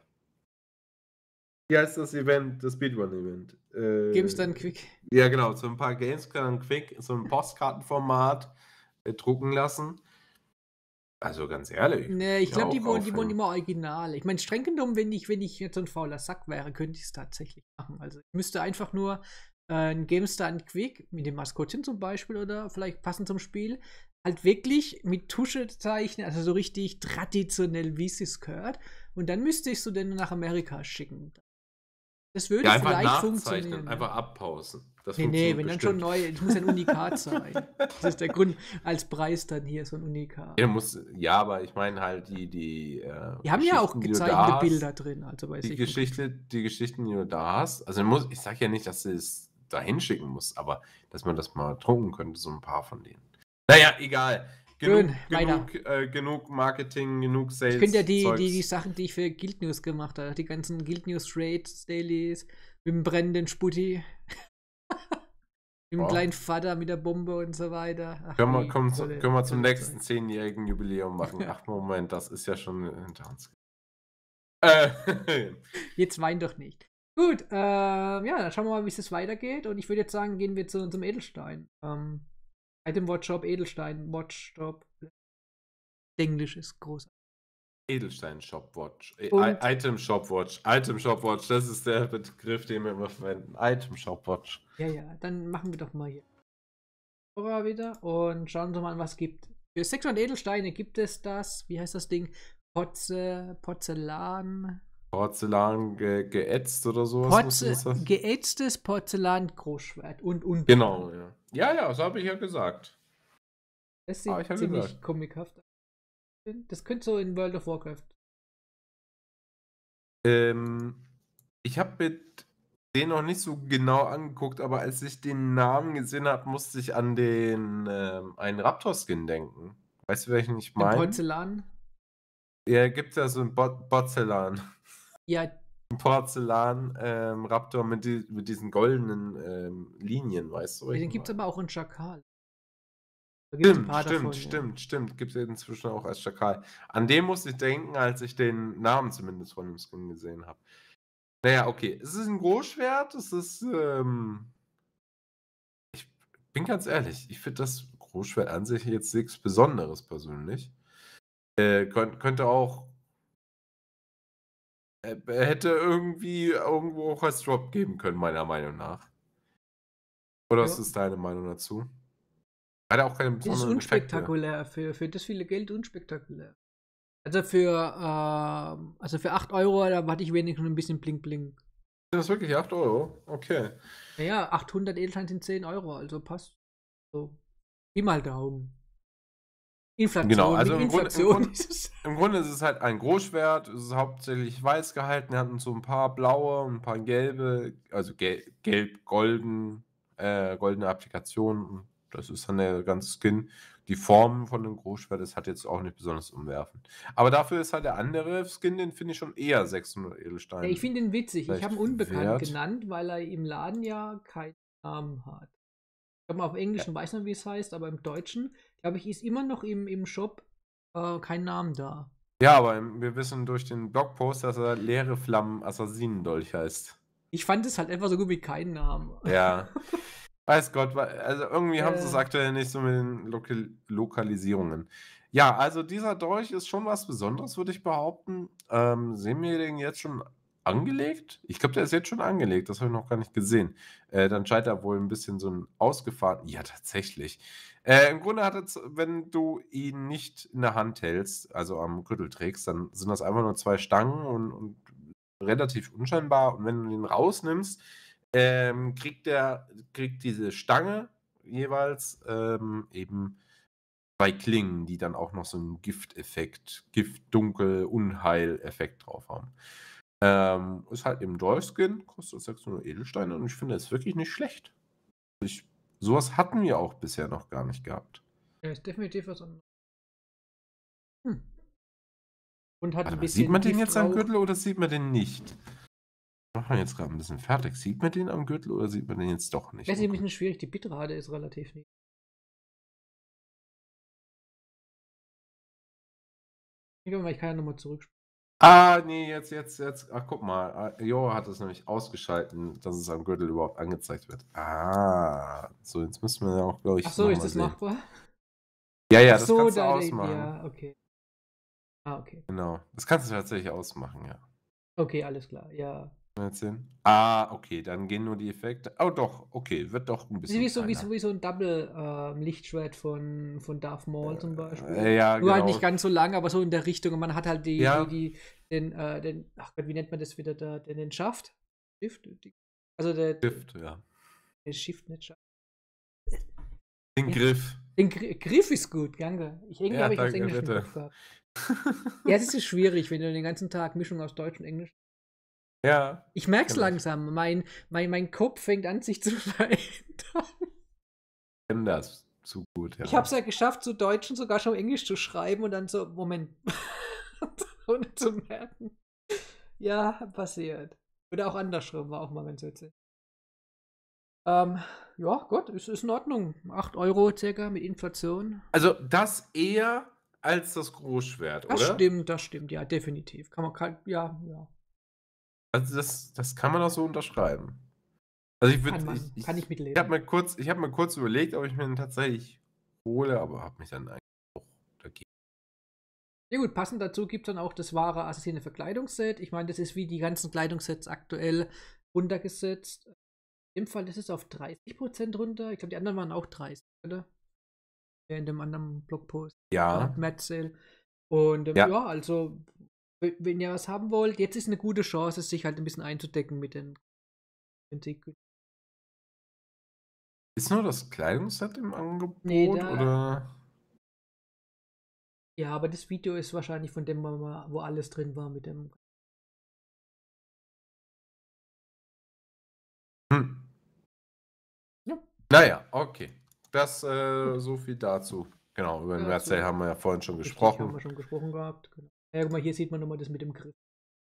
Wie heißt das Event, das Speedrun-Event? Gamesdone Äh, Quick. ja genau, so 'n paar Gamesdone Quick, so 'n Postkartenformat, äh, drucken lassen. Also, ganz ehrlich, würde Ne, ich ich mir glaube, die auch wollen die wollen aufhängen. immer original. Ich meine, streng genommen, wenn ich wenn ich jetzt so 'n fauler Sack wäre, könnte ich's tatsächlich machen. Also, ich müsste einfach nur, äh, 'n Gamesdone Quick mit dem Maskottchen zum Beispiel oder vielleicht passend zum Spiel, halt wirklich mit Tusche zeichnen, also, so richtig traditionell, wie sich's gehört. Und dann müsste ich so denn nach Amerika schicken. Das würde Ja, einfach vielleicht nachzeichnen, funktionieren, ja. einfach abpausen. Das Ne, ne, funktioniert wenn dann schon bestimmt. neu das muss ja 'n Unikat sein. Das ist der Grund als Preis dann hier so 'n Unikat. Ja, muss ja, aber ich meine halt die die, äh, Die haben ja auch Geschichten, die du da gezeichnete Bilder hast drin, also, bei die sich im Quick. Geschichte die Geschichten, die du da hast also, muss ich sage ja nicht, dass du es da hinschicken musst, aber dass man das mal drucken könnte, so 'n paar von denen. Na ja, egal. Schön, Genug weiter. genug äh, genug Marketing, genug Ich könnte ja die die die Sales-Zeugs. Sachen, die ich für Guild News gemacht habe, die ganzen Guild News Raids, Dailies mit'm brennenden Sputti. Mit'm Ja. kleinen Vater mit der Bombe und so weiter. Ach, Können wir die kommen zu tolle können wir zum tolle nächsten Zeit. zehnjährigen Jubiläum machen. Ach, Moment, das ist ja schon hinter uns. Äh. Jetzt wein doch nicht. Gut, ähm, ja, dann schauen wir mal, wie's jetzt weitergeht und ich würde jetzt sagen, gehen wir zu zum Edelstein. Ähm, Item Watch Shop, Edelstein Watch Shop. Englisch ist großartig. Edelstein Shopwatch. Äh, I Und Item Shopwatch. Item Shopwatch, das ist der Begriff, den wir immer verwenden. Item Shopwatch. Ja, ja, dann machen wir doch mal hier Horror wieder und schauen Sie mal, was gibt. Für sechshundert Edelsteine gibt es das, wie heißt das Ding? Porze Porzellan Porzellan ge geätzt oder so was müsste Porze das sein? geätztes Porzellan-Großschwert und Genau, unbekannt. ja. Ja, ja, das habe ich ja gesagt. Das Habe ich sieht ja ziemlich gesagt. comichaft aus. Das könnte so in World of Warcraft Ähm, ich habe mir den noch nicht so genau angeguckt, aber als ich den Namen gesehen habe, musste ich an den, ähm einen Raptor-Skin denken. Weißt du, welchen ich Im meine? Porzellan? Ja, gibt's ja so 'n Bot Porzellan. Ja. 'N Porzellan, ähm, Raptor mit die mit diesen goldenen, ähm, Linien, weißt du, Den welchen gibt's meine? aber auch in Schakal. Da gibt's 'n Stimmt, paar stimmt, davon, ja. stimmt, stimmt. Gibt's ja inzwischen auch als Schakal. An den musste ich denken, als ich den Namen zumindest von dem Skin gesehen habe. Na ja, okay. Es ist 'n Großschwert, es ist, ähm ich bin ganz ehrlich, ich finde das Großschwert an sich jetzt nix Besonderes persönlich. Äh, könn könnte auch äh, hätte irgendwie irgendwo auch als Drop geben können, meiner Meinung nach. Oder was Ja. ist deine Meinung dazu? Hat ja auch keine Es ist besonderen Effekte. unspektakulär für für das viele Geld unspektakulär. Also, für, ähm also, für acht Euro da erwarte ich wenigstens 'n bisschen Bling Bling. Sind das wirklich acht Euro? Okay. Ja, ja, achthundert Edelsteine sind zehn Euro, also passt. So, Pi mal Daumen. Inflation. Genau, also Mit im Grunde, im, Inflation Grunde, ist es. im Grunde ist es halt ein Großschwert, es ist hauptsächlich weiß gehalten, er hat so ein paar blaue und ein paar gelbe, also gel gelb, golden, äh, goldene Applikationen. Das ist dann der ganze Skin. Die Form von dem Großschwert ist halt jetzt auch nicht besonders umwerfend. Aber dafür ist halt der andere Skin, den finde ich schon eher sechshundert Ja, Edelsteine ich finde ihn witzig. Ich vielleicht habe ihn unbekannt wert. genannt, weil er im Laden ja keinen Namen hat. Ich glaube, auf Englisch Ja. weiß nicht, wie es heißt, aber im Deutschen, glaube ich, ist immer noch im, im Shop äh, kein Namen da. Ja, aber im- wir wissen durch den Blogpost, dass er leere Flammen Assassinendolch heißt. Ich fand es halt einfach so gut wie keinen Namen. Ja. Weiß Gott, wa- also irgendwie haben sie es Äh. aktuell nicht so mit den Lokal Lokalisierungen. Ja, also dieser Dolch ist schon was Besonderes, würde ich behaupten. Ähm, sehen wir den jetzt schon angelegt? Ich glaube, der ist jetzt schon angelegt, das habe ich noch gar nicht gesehen. Äh, dann scheint er wohl ein bisschen so ein ausgefahren. Ja, tatsächlich. Äh, im Grunde hat es, wenn du ihn nicht in der Hand hältst, also am Gürtel trägst, dann sind das einfach nur zwei Stangen und, und relativ unscheinbar. Und wenn du ihn rausnimmst, ähm, kriegt der, kriegt diese Stange jeweils ähm, eben zwei Klingen, die dann auch noch so einen Gifteffekt, Gift, Dunkel, Unheil-Effekt drauf haben. Ähm, ist halt im Dolchskin, kostet sechshundert Edelsteine und ich finde es wirklich nicht schlecht. Ich, sowas hatten wir auch bisher noch gar nicht gehabt. Ja, ist definitiv was anderes. Hm. Und hat Warte ein mal, bisschen sieht man den jetzt am Giftrauch. Gürtel oder sieht man den nicht? Ich mache jetzt gerade ein bisschen fertig. Sieht man den am Gürtel oder sieht man den jetzt doch nicht? Das ist am ein bisschen schwierig, die Bitrate ist relativ niedrig. Ich glaube mal, ich kann ja nochmal zurückspielen. Ah, nee, jetzt, jetzt, jetzt. Ach, guck mal. Ah, Jo hat es nämlich ausgeschalten, dass es am Gürtel überhaupt angezeigt wird. Ah, so, jetzt müssen wir ja auch, glaube ich, Ach so, noch ist mal das sehen. machbar? Ja, ja, Ach das so, kannst du da, ausmachen. ja, okay. Ah, okay. Genau. Das kannst du tatsächlich ausmachen, ja. Okay, alles klar, ja. Mal jetzt sehen. Ah, okay, dann gehen nur die Effekte. Oh, doch, okay, wird doch ein Das ist bisschen wie so, wie feiner. so, wie so ein Double-Lichtschwert von, von Darth Maul zum Beispiel. Äh, ja, Nur halt genau. nicht ganz so lang, aber so in der Richtung. Und man hat halt die, Ja. die, die den, äh, den, ach Gott, wie nennt man das wieder da, den, den Schaft? Shift? Die- Also der, Shift, ja. der Shift, nicht Schaft. Den Ja. Griff. Den Gr Griff ist gut, danke. Ich, irgendwie Ja, habe ich das danke, Englisch im bitte. Kopf gehabt. Ja, es ist schwierig, wenn du den ganzen Tag Mischung aus Deutsch und Englisch. Ja. Ich merke es Kenn ich. langsam. Mein, mein, mein Kopf fängt an, sich zu verändern. Ich kenne das zu gut, ja. Ich habe es ja geschafft, zu Deutschen sogar schon Englisch zu schreiben und dann so, Moment. Ohne zu merken. Ja, passiert. Oder auch andersrum, war auch mal ganz witzig. Ähm, ja, Gott, ist, ist in Ordnung. acht Euro circa mit Inflation. Also das eher als das Großschwert, Das oder? stimmt, das stimmt, ja, definitiv. Kann man, kann, ja, ja. Also das, das kann man auch so unterschreiben. Also ich Kann würde, man, ich, ich, kann ich ich mitleben. habe mir kurz, ich habe mir kurz überlegt, ob ich mir den tatsächlich hole, aber habe mich dann eigentlich auch dagegen. Ja gut, passend dazu gibt es dann auch das wahre Assassine-Verkleidungsset. Ich meine, das ist wie die ganzen Kleidungssets aktuell runtergesetzt. In dem Fall ist es auf dreißig Prozent runter. Ich glaube, die anderen waren auch dreißig, oder? Ja, in dem anderen Blogpost. Ja. Mad Sale. Und ähm, Ja. ja. also, w- wenn ihr was haben wollt, jetzt ist eine gute Chance, sich halt ein bisschen einzudecken mit den Kritik. Ist nur das Kleidungsset im Angebot, Nee, da- oder? Ja, aber das Video ist wahrscheinlich von dem, wo wo alles drin war mit dem. Hm. Ja. Naja, okay. Das, äh, so viel dazu. Genau, über den Dazu. Mad Sale haben wir ja vorhin schon Richtig, gesprochen. haben wir schon gesprochen gehabt. Genau. Ja, guck mal, hier sieht man nochmal das mit dem Griff.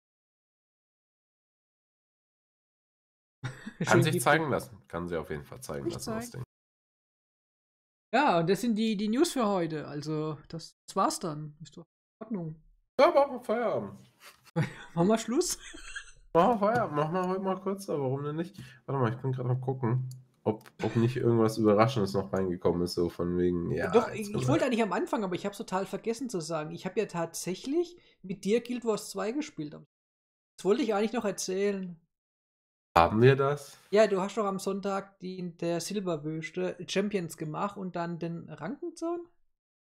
Kann Schön sich giftig. zeigen lassen. Kann sie auf jeden Fall zeigen Sich lassen, das zeigen. Ding. Ja, und das sind die, die News für heute. Also, das, das war's dann. Ist doch in Ordnung. Ja, machen wir Feierabend. Machen wir Schluss? Machen wir Feierabend. Machen wir heute mal kurz, aber warum denn nicht? Warte mal, ich bin gerade am gucken, ob, ob nicht irgendwas Überraschendes noch reingekommen ist, so von wegen, ja. Doch, jetzt ich, sind ich wir- wollte eigentlich am Anfang, aber ich habe total vergessen zu sagen. Ich habe ja tatsächlich mit dir Guild Wars zwei gespielt. Das wollte ich eigentlich noch erzählen. Haben wir das? Ja, du hast doch am Sonntag die in der Silberwüste Champions gemacht und dann den Rankenzone?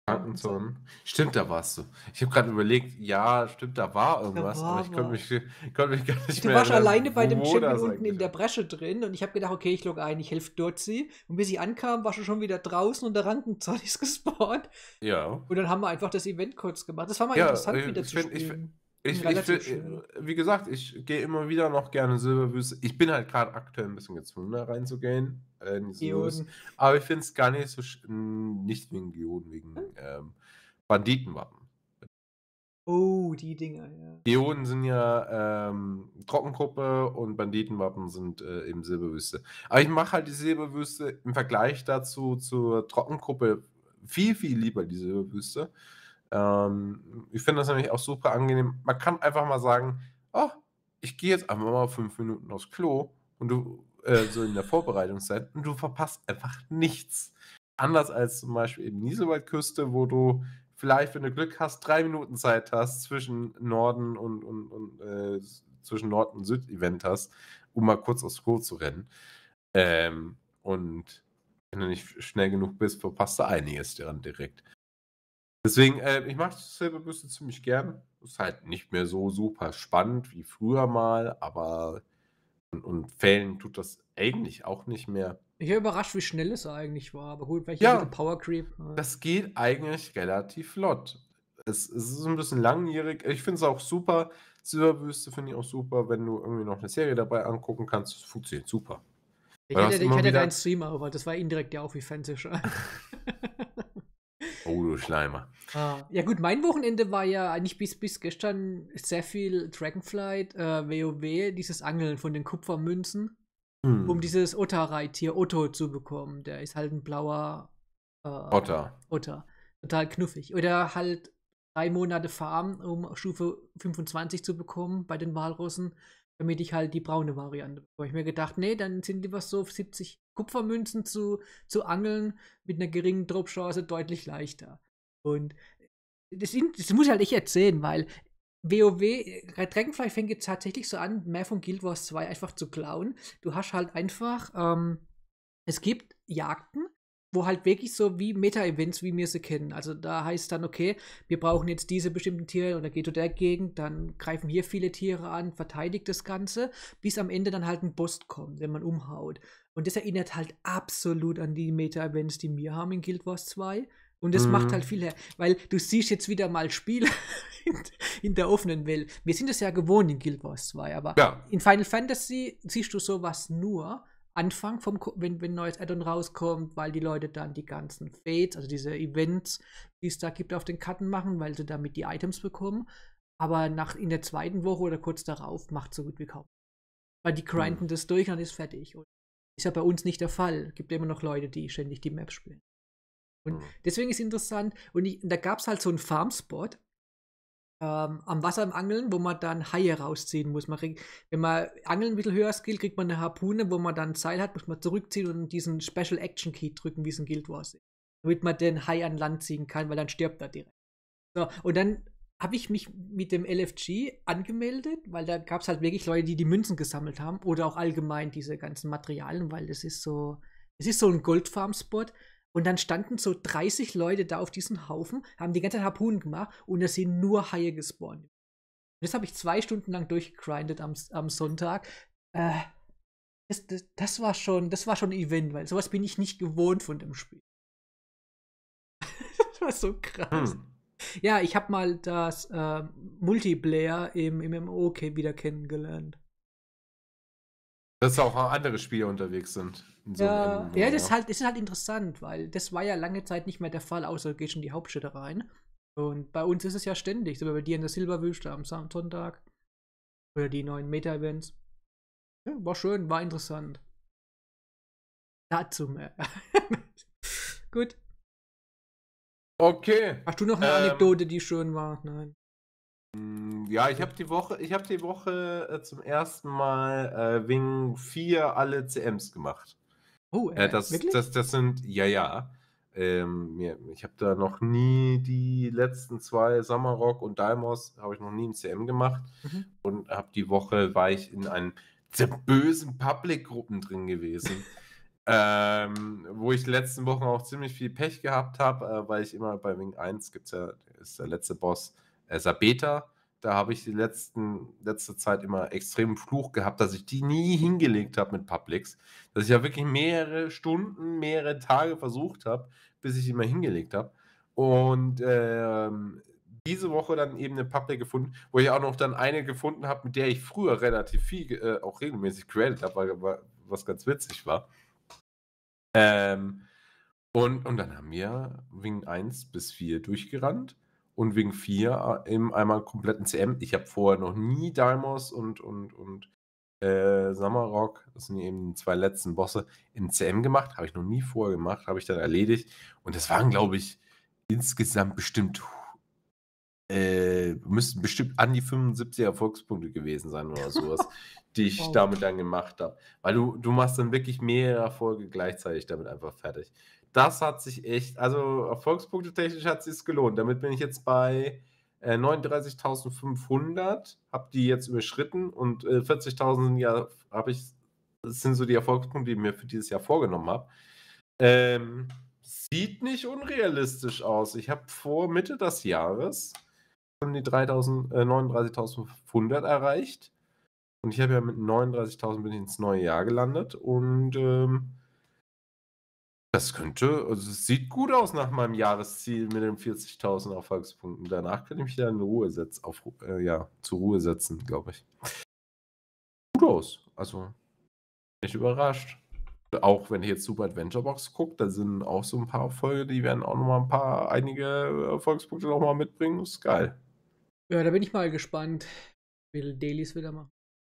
Krankenzonen. Stimmt, da warst du. Ich habe gerade überlegt, ja, stimmt, da war Da irgendwas, aber war ich konnte was. mich, konnte mich gar nicht Du mehr warst erinnern, alleine bei dem wo Champion das unten in eigentlich der war. Bresche drin und ich habe gedacht, okay, ich logge ein, ich helfe dort sie. Und bis ich ankam, warst du schon wieder draußen und der Rankenzahl ist gespawnt. Ja. Und dann haben wir einfach das Event kurz gemacht. Das war mal Ja, interessant äh, wieder ich zu finde, ich, spielen. ich, Ging ich, relativ find, schnell. äh, wie gesagt, ich gehe immer wieder noch gerne Silberwüste. Ich bin halt gerade aktuell ein bisschen gezwungen, da reinzugehen, äh, in die Silberwüste. Geoden. Aber ich finde es gar nicht so, sch- n- nicht wegen Geoden, wegen ähm, Banditenwappen. Oh, die Dinger, ja. Geoden sind ja ähm, Trockengruppe und Banditenwappen sind äh, eben Silberwüste. Aber ich mache halt die Silberwüste im Vergleich dazu zur Trockengruppe viel, viel lieber die Silberwüste. Ähm, ich finde das nämlich auch super angenehm. Man kann einfach mal sagen, oh, ich gehe jetzt einfach mal fünf Minuten aufs Klo und du, äh, so in der Vorbereitungszeit, und du verpasst einfach nichts. Anders als zum Beispiel eben Niesewaldküste, wo du vielleicht, wenn du Glück hast, drei Minuten Zeit hast zwischen Norden und, und, und äh, zwischen Nord- und Süd-Event hast, um mal kurz aufs Klo zu rennen. Ähm, und wenn du nicht schnell genug bist, verpasst du einiges daran direkt. Deswegen, äh, ich mag Silberbüste ziemlich gern. Ist halt nicht mehr so super spannend wie früher mal, aber und, und Fällen tut das eigentlich auch nicht mehr. Ich war überrascht, wie schnell es eigentlich war. Aber gut, vielleicht ein bisschen Ja, Power Creep. Ja. das geht eigentlich relativ flott. Es, es ist ein bisschen langwierig. Ich finde es auch super. Silberwüste finde ich auch super, wenn du irgendwie noch eine Serie dabei angucken kannst. Das funktioniert super. Ich Weil du hatte, hast ich immer hatte deinen wieder. Stream, aber das war indirekt ja auch wie Fantasy. Oh, du Schleimer. Ah, ja gut, mein Wochenende war ja eigentlich bis, bis gestern sehr viel Dragonflight, äh, WoW, dieses Angeln von den Kupfermünzen, um Hm. dieses Otter-Reittier Otto zu bekommen. Der ist halt ein blauer äh, Otter. Otter. Total knuffig. Oder halt drei Monate Farm, um Stufe fünfundzwanzig zu bekommen bei den Walrossen, damit ich halt die braune Variante bekomme. Ich mir gedacht, nee, dann sind lieber so siebzig Kupfermünzen zu, zu angeln mit einer geringen Dropchance deutlich leichter. Und das, sind- das muss ich halt echt erzählen, weil WoW, äh, Dragonfly fängt jetzt tatsächlich so an, mehr von Guild Wars zwei einfach zu klauen. Du hast halt einfach, ähm, es gibt Jagden, wo halt wirklich so wie Meta-Events, wie wir sie kennen. Also da heißt dann, okay, wir brauchen jetzt diese bestimmten Tiere oder geht zu der Gegend, dann greifen hier viele Tiere an, verteidigt das Ganze, bis am Ende dann halt ein Boss kommt, wenn man umhaut. Und das erinnert halt absolut an die Meta-Events, die wir haben in Guild Wars zwei. Und das macht halt Hm. viel her, weil du siehst jetzt wieder mal Spiele in, in der offenen Welt. Wir sind es ja gewohnt in Guild Wars zwei, aber Ja. in Final Fantasy siehst du sowas nur Anfang, vom, Ko- wenn, wenn ein neues Add-on rauskommt, weil die Leute dann die ganzen Fates, also diese Events, die es da gibt, auf den Karten machen, weil sie damit die Items bekommen. Aber nach, in der zweiten Woche oder kurz darauf macht so gut wie kaum. Weil die grinden Hm. das durch und dann ist fertig. Und ist ja bei uns nicht der Fall. Gibt immer noch Leute, die ständig die Map spielen. Und Hm. deswegen ist interessant. Und ich, da gab es halt so einen Farmspot ähm, am Wasser im Angeln, wo man dann Haie rausziehen muss. Man kriegt, wenn man Angeln ein bisschen höher skillt, kriegt man eine Harpune, wo man dann ein Seil hat, muss man zurückziehen und diesen Special Action Key drücken, wie es in Guild Wars ist. Damit man den Hai an Land ziehen kann, weil dann stirbt er direkt. So, und dann habe ich mich mit dem L F G angemeldet, weil da gab es halt wirklich Leute, die die Münzen gesammelt haben oder auch allgemein diese ganzen Materialien, weil das ist so, es ist so ein Goldfarm-Spot. Und dann standen so dreißig Leute da auf diesem Haufen, haben die ganze Zeit Harpunen gemacht und es sind nur Haie gespawnt. Und das habe ich zwei Stunden lang durchgegrindet am, am Sonntag. Äh, das, das, das war schon, das war schon ein Event, weil sowas bin ich nicht gewohnt von dem Spiel. Das war so krass. Hm. Ja, ich habe mal das äh, Multiplayer im, im M M O ke- wieder kennengelernt. Dass auch andere Spieler unterwegs sind. In so einem Ja, M M O, ja, das ist ja. halt, das ist halt interessant, weil das war ja lange Zeit nicht mehr der Fall, außer du gehst in die Hauptstädte rein. Und bei uns ist es ja ständig, so wie bei dir in der Silberwüste am Sam- Sonntag. Oder die neuen Meta-Events. Ja, war schön, war interessant. Dazu mehr. Gut. Okay. Hast du noch eine Ähm, Anekdote, die schön war? Nein. Mm, Ja, ich habe die Woche, ich habe die Woche äh, zum ersten Mal äh, wegen vier alle C Ms gemacht. Oh, Äh, äh, das, wirklich? das, das sind, ja, ja. Ähm, mir, ich habe da noch nie die letzten zwei, Samarok und Dalmos, habe ich noch nie im C M gemacht. Mhm. Und habe die Woche, war ich in einem der bösen Public-Gruppen drin gewesen. Ähm, wo ich die letzten Wochen auch ziemlich viel Pech gehabt habe, äh, weil ich immer bei Wing eins gibt's ja ist der letzte Boss, äh, Sabeta. Da habe ich die letzten letzte Zeit immer extremen Fluch gehabt, dass ich die nie hingelegt habe mit Publics. Dass ich ja wirklich mehrere Stunden, mehrere Tage versucht habe, bis ich die mal hingelegt habe. Und, ähm, diese Woche dann eben 'ne Public gefunden, wo ich auch noch dann eine gefunden habe, mit der ich früher relativ viel ge äh, auch regelmäßig geradet habe, weil wa was ganz witzig war. Ähm, und und dann haben wir Wing eins bis vier durchgerannt und Wing vier, äh, eben einmal komplett in C M. Ich habe vorher noch nie Deimos und und und, äh, Zamorak, das sind eben die zwei letzten Bosse, in C M gemacht. Habe ich noch nie vorher gemacht, habe ich dann erledigt. Und das waren, glaube ich, insgesamt bestimmt äh, müssten bestimmt an die fünfundsiebzig Erfolgspunkte gewesen sein oder so was, die ich Wow. damit dann gemacht habe. Weil du du machst dann wirklich mehrere Erfolge gleichzeitig damit einfach fertig. Das hat sich echt also erfolgspunktetechnisch hat sich's gelohnt. Damit bin ich jetzt bei, äh, neununddreißigtausendfünfhundert, habe die jetzt überschritten und, äh, vierzigtausend sind ja habe ich das sind so die Erfolgspunkte, die ich mir für dieses Jahr vorgenommen habe. Ähm, sieht nicht unrealistisch aus. Ich habe vor Mitte des Jahres schon die dreitausend äh, neununddreißigtausendfünfhundert erreicht. Und ich habe ja mit neununddreißigtausend bin ich ins neue Jahr gelandet und, ähm das könnte also es sieht gut aus nach meinem Jahresziel mit den vierzigtausend Erfolgspunkten. Danach könnte ich mich wieder in Ruhe setz auf Ru äh, ja, zur Ruhe setzen, glaube ich. Gut aus. Also, bin ich überrascht. Auch wenn ich jetzt Super Adventure Box gucke, da sind auch so 'n paar Erfolge, die werden auch noch mal 'n paar einige Erfolgspunkte noch mal mitbringen. Ist geil. Ja, da bin ich mal gespannt, wie viele Dailies wir da machen.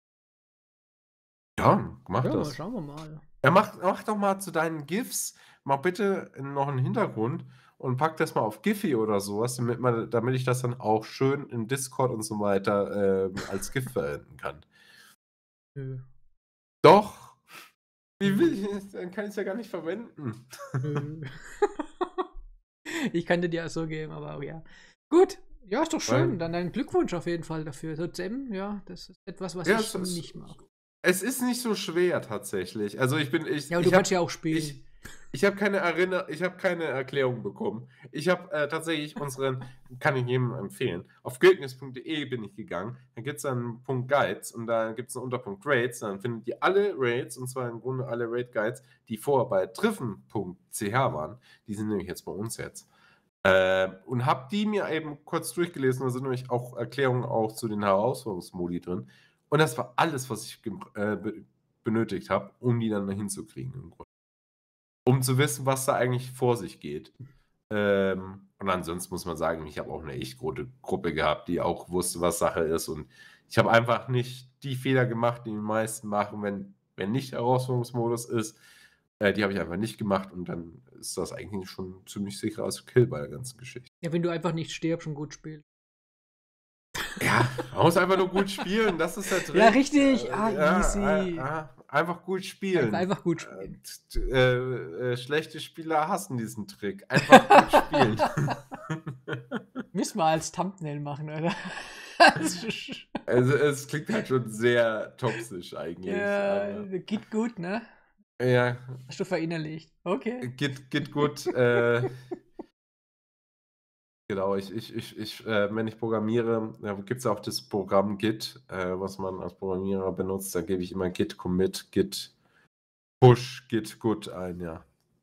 Ja, mach Ja, das. schauen wir mal. Ja, mach mach doch mal zu deinen GIFs mach bitte noch 'n Hintergrund und pack das mal auf Giphy oder so was, damit man damit ich das dann auch schön im Discord und so weiter, ähm, als GIF verwenden kann. Nö. Doch. Wie Nö. will ich das dann kann ich's ja gar nicht verwenden. Nö. Ich kann dir die auch so geben, aber ja. Gut, ja, ist doch Weil schön. Dann ein Glückwunsch auf jeden Fall dafür. So C M, ja, das ist etwas, was Ja, ich es es nicht mache. es ist nicht so schwer tatsächlich. Also, ich bin ich Ja, aber du ich kannst habe ja auch ich spielen. ich habe keine Erinner ich habe keine Erklärung bekommen. Ich habe, äh, tatsächlich unseren kann ich jedem empfehlen. Auf guildnews punkt de bin ich gegangen. Da gibt's dann 'n Punkt Guides und da gibt's 'n Unterpunkt Raids. Dann findet ihr alle Raids, und zwar im Grunde alle Raid Guides, die vorher bei triffen punkt c h waren. Die sind nämlich jetzt bei uns jetzt. Äh, und habe die mir eben kurz durchgelesen. Da sind nämlich auch Erklärungen auch zu den Herausforderungsmodi drin. Und das war alles, was ich gebr äh, be benötigt habe, um die dann da hinzukriegen im Grunde. Um zu wissen, was da eigentlich vor sich geht. Ähm, und ansonsten muss man sagen, ich habe auch 'ne echt gute Gruppe gehabt, die auch wusste, was Sache ist. Und ich habe einfach nicht die Fehler gemacht, die die meisten machen, wenn wenn nicht Herausforderungsmodus ist. Äh, die habe ich einfach nicht gemacht und dann ist das eigentlich schon 'n ziemlich sicheres Kill bei der ganzen Geschichte. Ja, wenn du einfach nicht stirbst und gut spielst. Ja, man muss einfach nur gut spielen, das ist der Trick. Ja, richtig. Ah, Äh, ja, ei easy. ah, einfach gut spielen. Einfach gut Äh, spielen. t t äh, äh, schlechte Spieler hassen diesen Trick. Einfach gut spielen. Müssen wir als Thumbnail machen, oder? Also, es klingt halt schon sehr toxisch eigentlich, Ja, aber geht gut, ne? Ja. Hast du verinnerlicht. Okay. Geht geht gut, äh Genau, ich ich ich ich äh, wenn ich programmiere, da gibt's auch das Programm Git, äh, was man als Programmierer benutzt. Da gebe ich immer Git Commit, Git Push, Git Good ein, ja.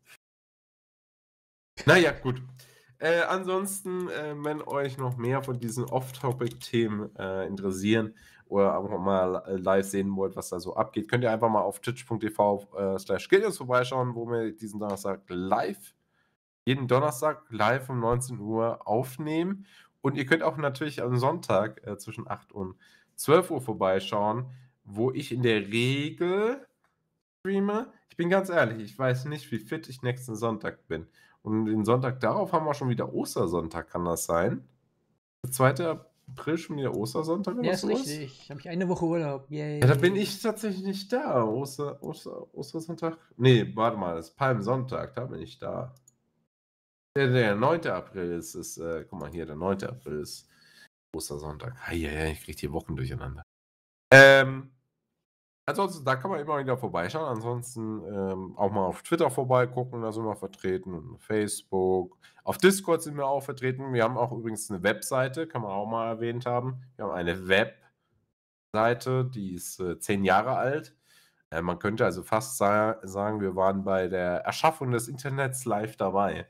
Na ja, gut. Äh, ansonsten, äh, wenn euch noch mehr von diesen Off-Topic-Themen, äh, interessieren oder auch mal, äh, live sehen wollt, was da so abgeht, könnt ihr einfach mal auf twitch punkt tv, äh, slash guildnews vorbeischauen, wo wir diesen Donnerstag live jeden Donnerstag live um neunzehn Uhr aufnehmen. Und ihr könnt auch natürlich am Sonntag, äh, zwischen acht und zwölf Uhr vorbeischauen, wo ich in der Regel streame. Ich bin ganz ehrlich, ich weiß nicht, wie fit ich nächsten Sonntag bin. Und den Sonntag darauf haben wir schon wieder Ostersonntag, kann das sein? Der zweite April schon wieder Ostersonntag Ja, oder ist so was? richtig. Habe ich eine Woche Urlaub. Ja, da bin Yay. ich tatsächlich nicht da. Oster Oster Ostersonntag? Ne, warte mal, das ist Palmsonntag, da bin ich da. Der der neunte April ist ist, äh guck mal hier, der neunte April ist Ostersonntag. Ei, ei, ei, ich kriege die Wochen durcheinander. Ähm Ansonsten, da kann man immer wieder vorbeischauen. Ansonsten ähm, auch mal auf Twitter vorbeigucken, da sind wir vertreten und Facebook. Auf Discord sind wir auch vertreten. Wir haben auch übrigens eine Webseite, kann man auch mal erwähnt haben. Wir haben eine Webseite, die ist äh, zehn Jahre alt. Äh, man könnte also fast sa sagen, wir waren bei der Erschaffung des Internets live dabei.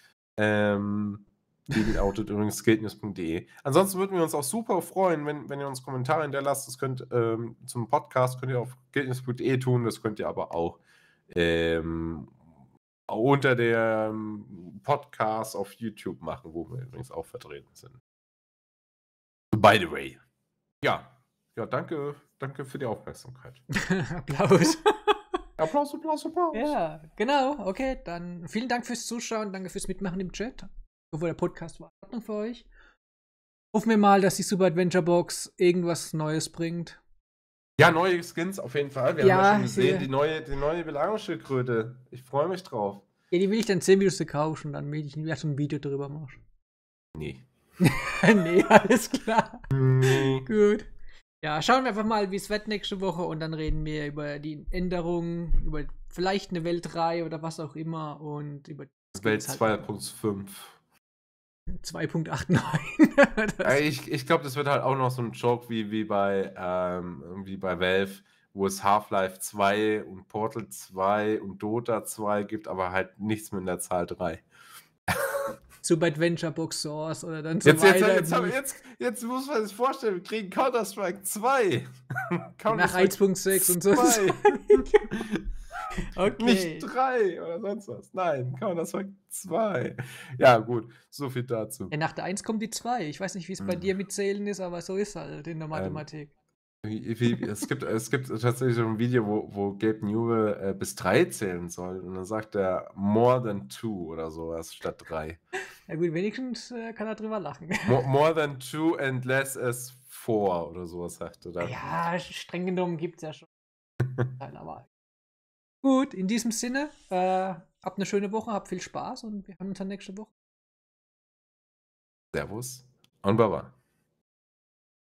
Ähm, die lautet übrigens skatenews punkt de. Ansonsten würden wir uns auch super freuen, wenn, wenn ihr uns Kommentare hinterlasst. Das könnt ähm, zum Podcast könnt ihr auf skatenews punkt de tun, das könnt ihr aber auch ähm, unter dem Podcast auf YouTube machen, wo wir übrigens auch vertreten sind. By the way. Ja, ja, danke, danke für die Aufmerksamkeit. Applaus. Applaus, Applaus, Applaus. Ja, genau. Okay, dann vielen Dank fürs Zuschauen, danke fürs Mitmachen im Chat. Obwohl der Podcast war in Ordnung für euch. Hoffen wir mal, dass die Super Adventure Box irgendwas Neues bringt. Ja, neue Skins auf jeden Fall. Wir Ja, haben ja schon gesehen, sie- die neue, die neue Belagerungsschildkröte. Ich freue mich drauf. Ja, die will ich dann zehn Videos kaufen, dann will ich nicht so ein Video drüber machen. Nee. Nee, alles klar. Nee. Gut. Ja, schauen wir einfach mal, wie es wird nächste Woche und dann reden wir über die Änderungen, über vielleicht eine Welt drei oder was auch immer und über Welt Skins halt zwei Punkt fünf. zwei Punkt neunundachtzig. Äh, Ich, ich glaube, das wird halt auch noch so ein Joke wie, wie bei ähm, irgendwie bei Valve, wo es Half-Life zwei und Portal zwei und Dota zwei gibt, aber halt nichts mit der Zahl drei. Super Adventure Box Source oder dann so Jetzt, jetzt, weiter. jetzt, haben wir- jetzt, jetzt muss man sich vorstellen, wir kriegen Counter-Strike zwei. nach eins Punkt sechs und so. zwei. Okay. Nicht drei oder sonst was. Nein, Counter-Strike zwei. Ja, gut, so viel dazu. Ja, nach der eins kommt die zwei. Ich weiß nicht, wie es bei Mhm. dir mit Zählen ist, aber so ist halt in der Mathematik. Wie, wie, es, gibt, es gibt tatsächlich so ein Video, wo, wo Gabe Newell äh, bis drei zählen soll und dann sagt er more than two oder sowas statt drei. Ja gut, wenigstens äh, kann er drüber lachen. More, more than two and less as four oder sowas sagt er dann. Ja, streng genommen gibt es ja schon. Aber gut, in diesem Sinne, äh, habt eine schöne Woche, habt viel Spaß und wir hören uns dann nächste Woche. Servus und Baba.